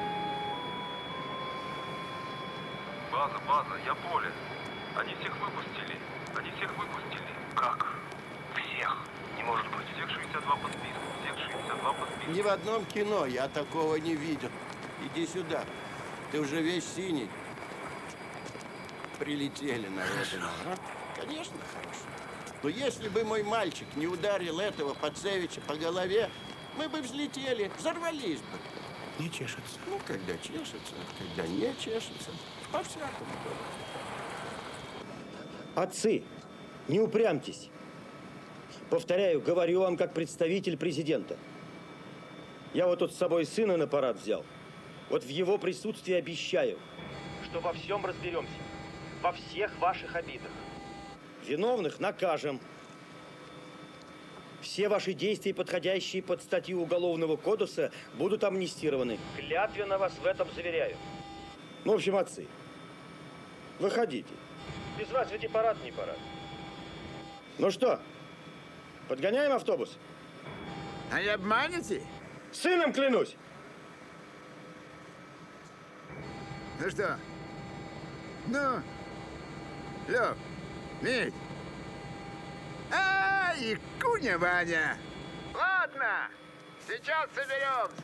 База, я Поля. Они всех выпустили. Как? Всех? Не может быть. Всех 62 по списку. Ни в одном кино я такого не видел. Иди сюда. Ты уже весь синий. Прилетели на родину. А? Конечно, хорошо. Но если бы мой мальчик не ударил этого Пацевича по голове, мы бы взлетели, взорвались бы. Не чешется. Ну, когда чешется, когда не чешется. По-всякому. Отцы, не упрямьтесь. Повторяю, говорю вам как представитель президента. Я вот тут с собой сына на парад взял. Вот в его присутствии обещаю, что во всем разберемся. Во всех ваших обидах. Виновных накажем. все ваши действия, подходящие под статью Уголовного кодекса, будут амнистированы. Клятвенно вас в этом заверяю. Ну, в общем, отцы, выходите. Без вас ведь и парад не парад. Ну что, подгоняем автобус? А не обманете? Сыном клянусь. Ну что? Ну, Лёв, Мить. Ай, Куня Ваня. Ладно, сейчас соберемся.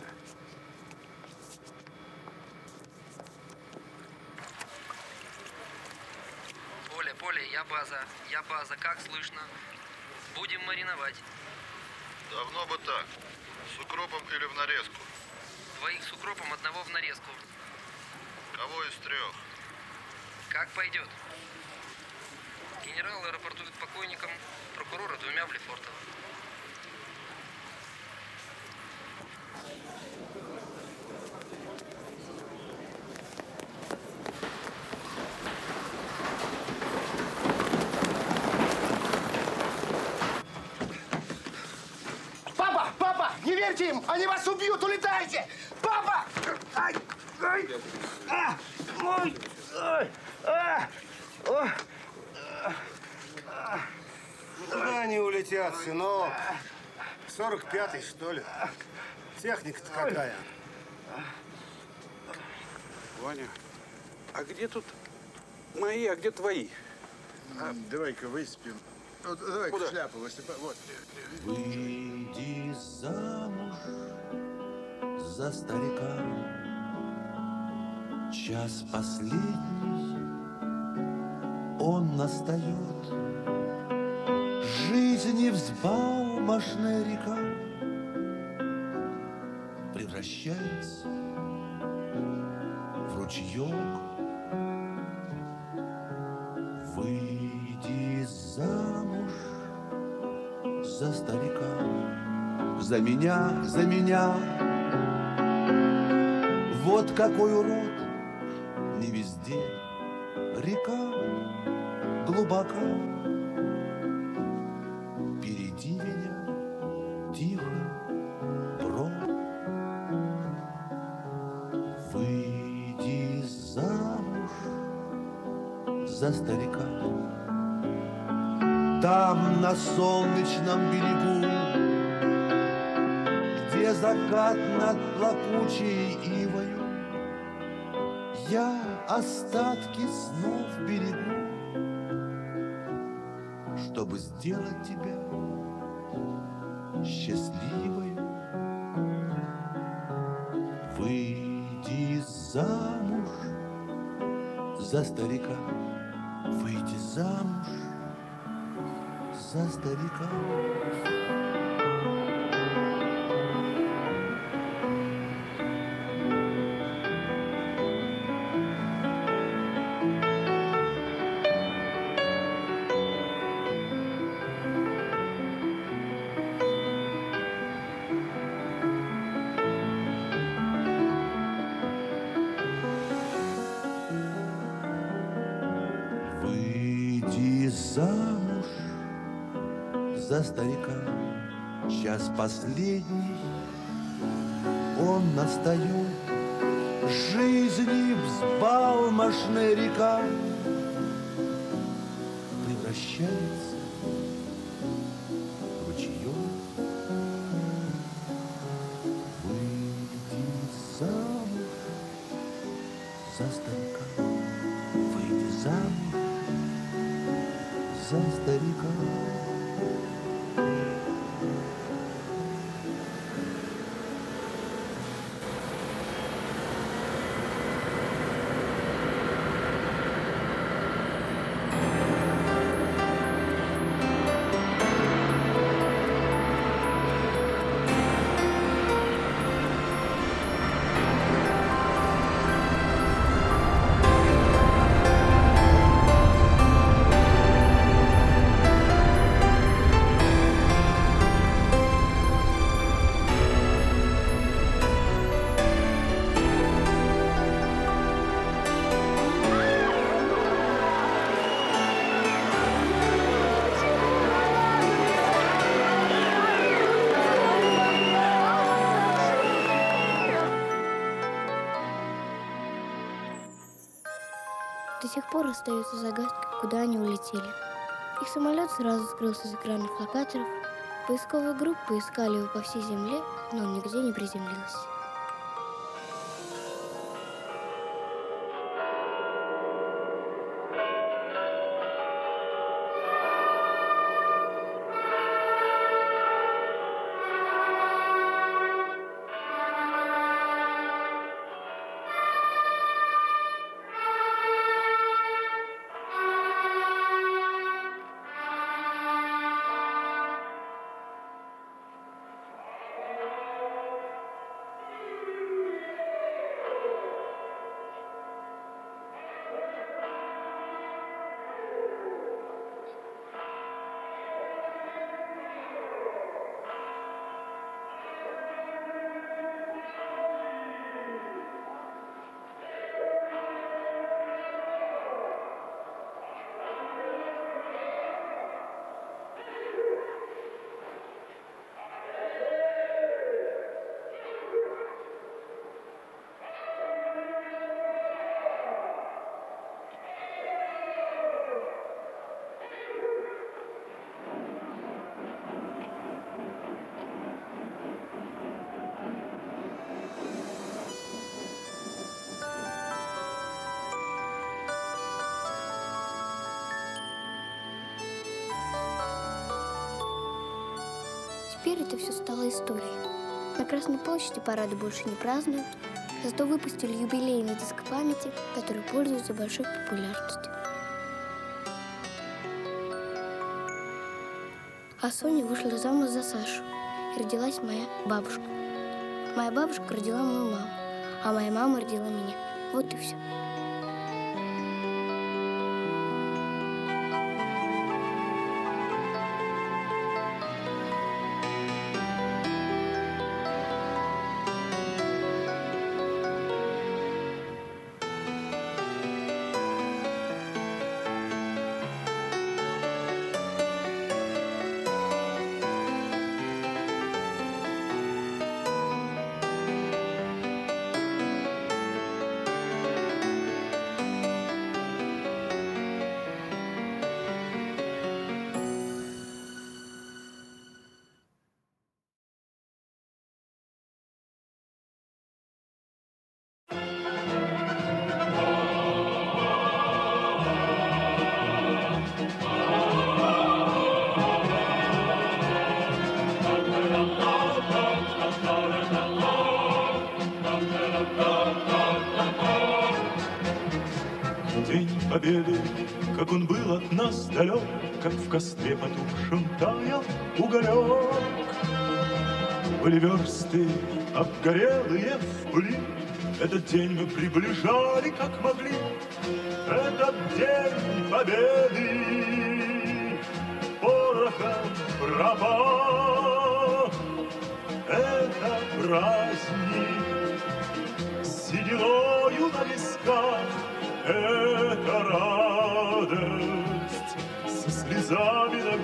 Поля, я база, как слышно? Будем мариновать. Давно бы так. С укропом или в нарезку? Двоих с укропом, одного в нарезку. Кого из трех? Как пойдет. Генерал рапортует покойникам, прокурора двумя в Лефортово. Папа, не верьте им! Они вас убьют! Улетайте! Папа! Ай! Ай! Мой! Ай! Куда они улетят, сынок? 45-й, что ли? Техника-то какая? Ваня, а где тут мои, а где твои? Давай-ка выспим. Вот, давай-ка шляпу высыпай. Вот. Выйди замуж за старика. Час последний, он настает. Жизни взбалмошная река превращается в ручеек. Выйди замуж за старика, за меня. Вот какой урод, не везде река глубока. Перейди меня, тихо, брод. Выйди замуж за старика. Там, на солнечном берегу, где закат над плакучей ивою, я остатки снов берегу, чтобы сделать тебя счастливой. Выйди замуж за старика, выйди замуж за старика. Выйди замуж за старика, час последний, он настает. Жизни взбалмошная река превращается в ручеек. Выйди замуж за старика, выйди замуж за старика. до сих пор остается загадкой, куда они улетели. Их самолет сразу скрылся с экранов локаторов. Поисковые группы искали его по всей земле, но он нигде не приземлился. Теперь это все стало историей. На Красной площади парады больше не празднуют, зато выпустили юбилейный диск памяти, который пользуется большой популярностью. А Соня вышла замуж за Сашу, и родилась моя бабушка. Моя бабушка родила мою маму, а моя мама родила меня. Вот и все. День Победы, как он был от нас далек, как в костре потухшем таял уголек. Были версты обгорелые в пыли, этот день мы приближали, как могли. Этот день Победы порохом пропах. Это праздник с сединою на висках. Это радость со слезами на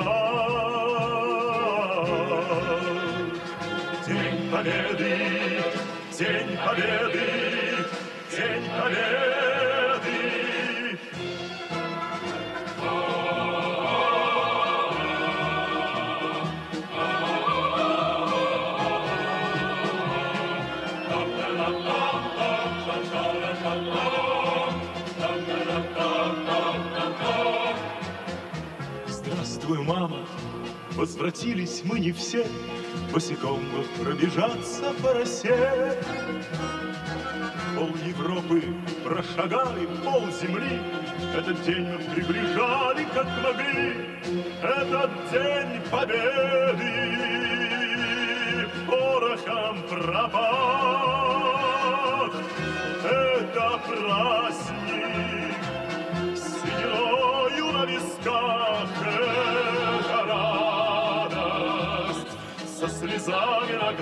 глазах. День Победы, День Победы, День Победы. Здравствуй, мама, возвратились мы не все, босиком пробежаться по росе. Пол Европы прошагали, пол земли, этот день мы приближали, как могли. Этот день Победы порохом пропах. Это праздник с сединою на висках. Это радость со слезами на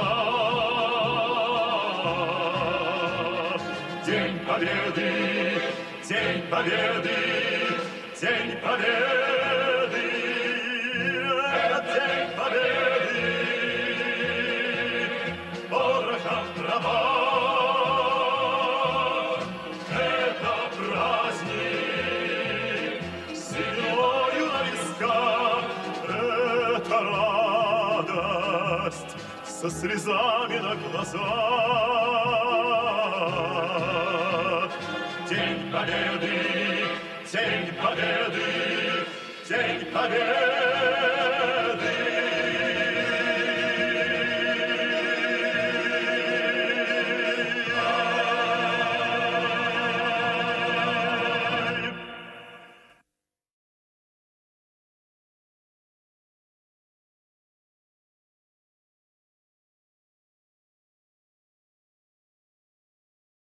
глазах. День Победы, День Победы, День Победы. Это День Победы порохом пропах. Это праздник со слезами на глазах. День Победы, День Победы, День Победы.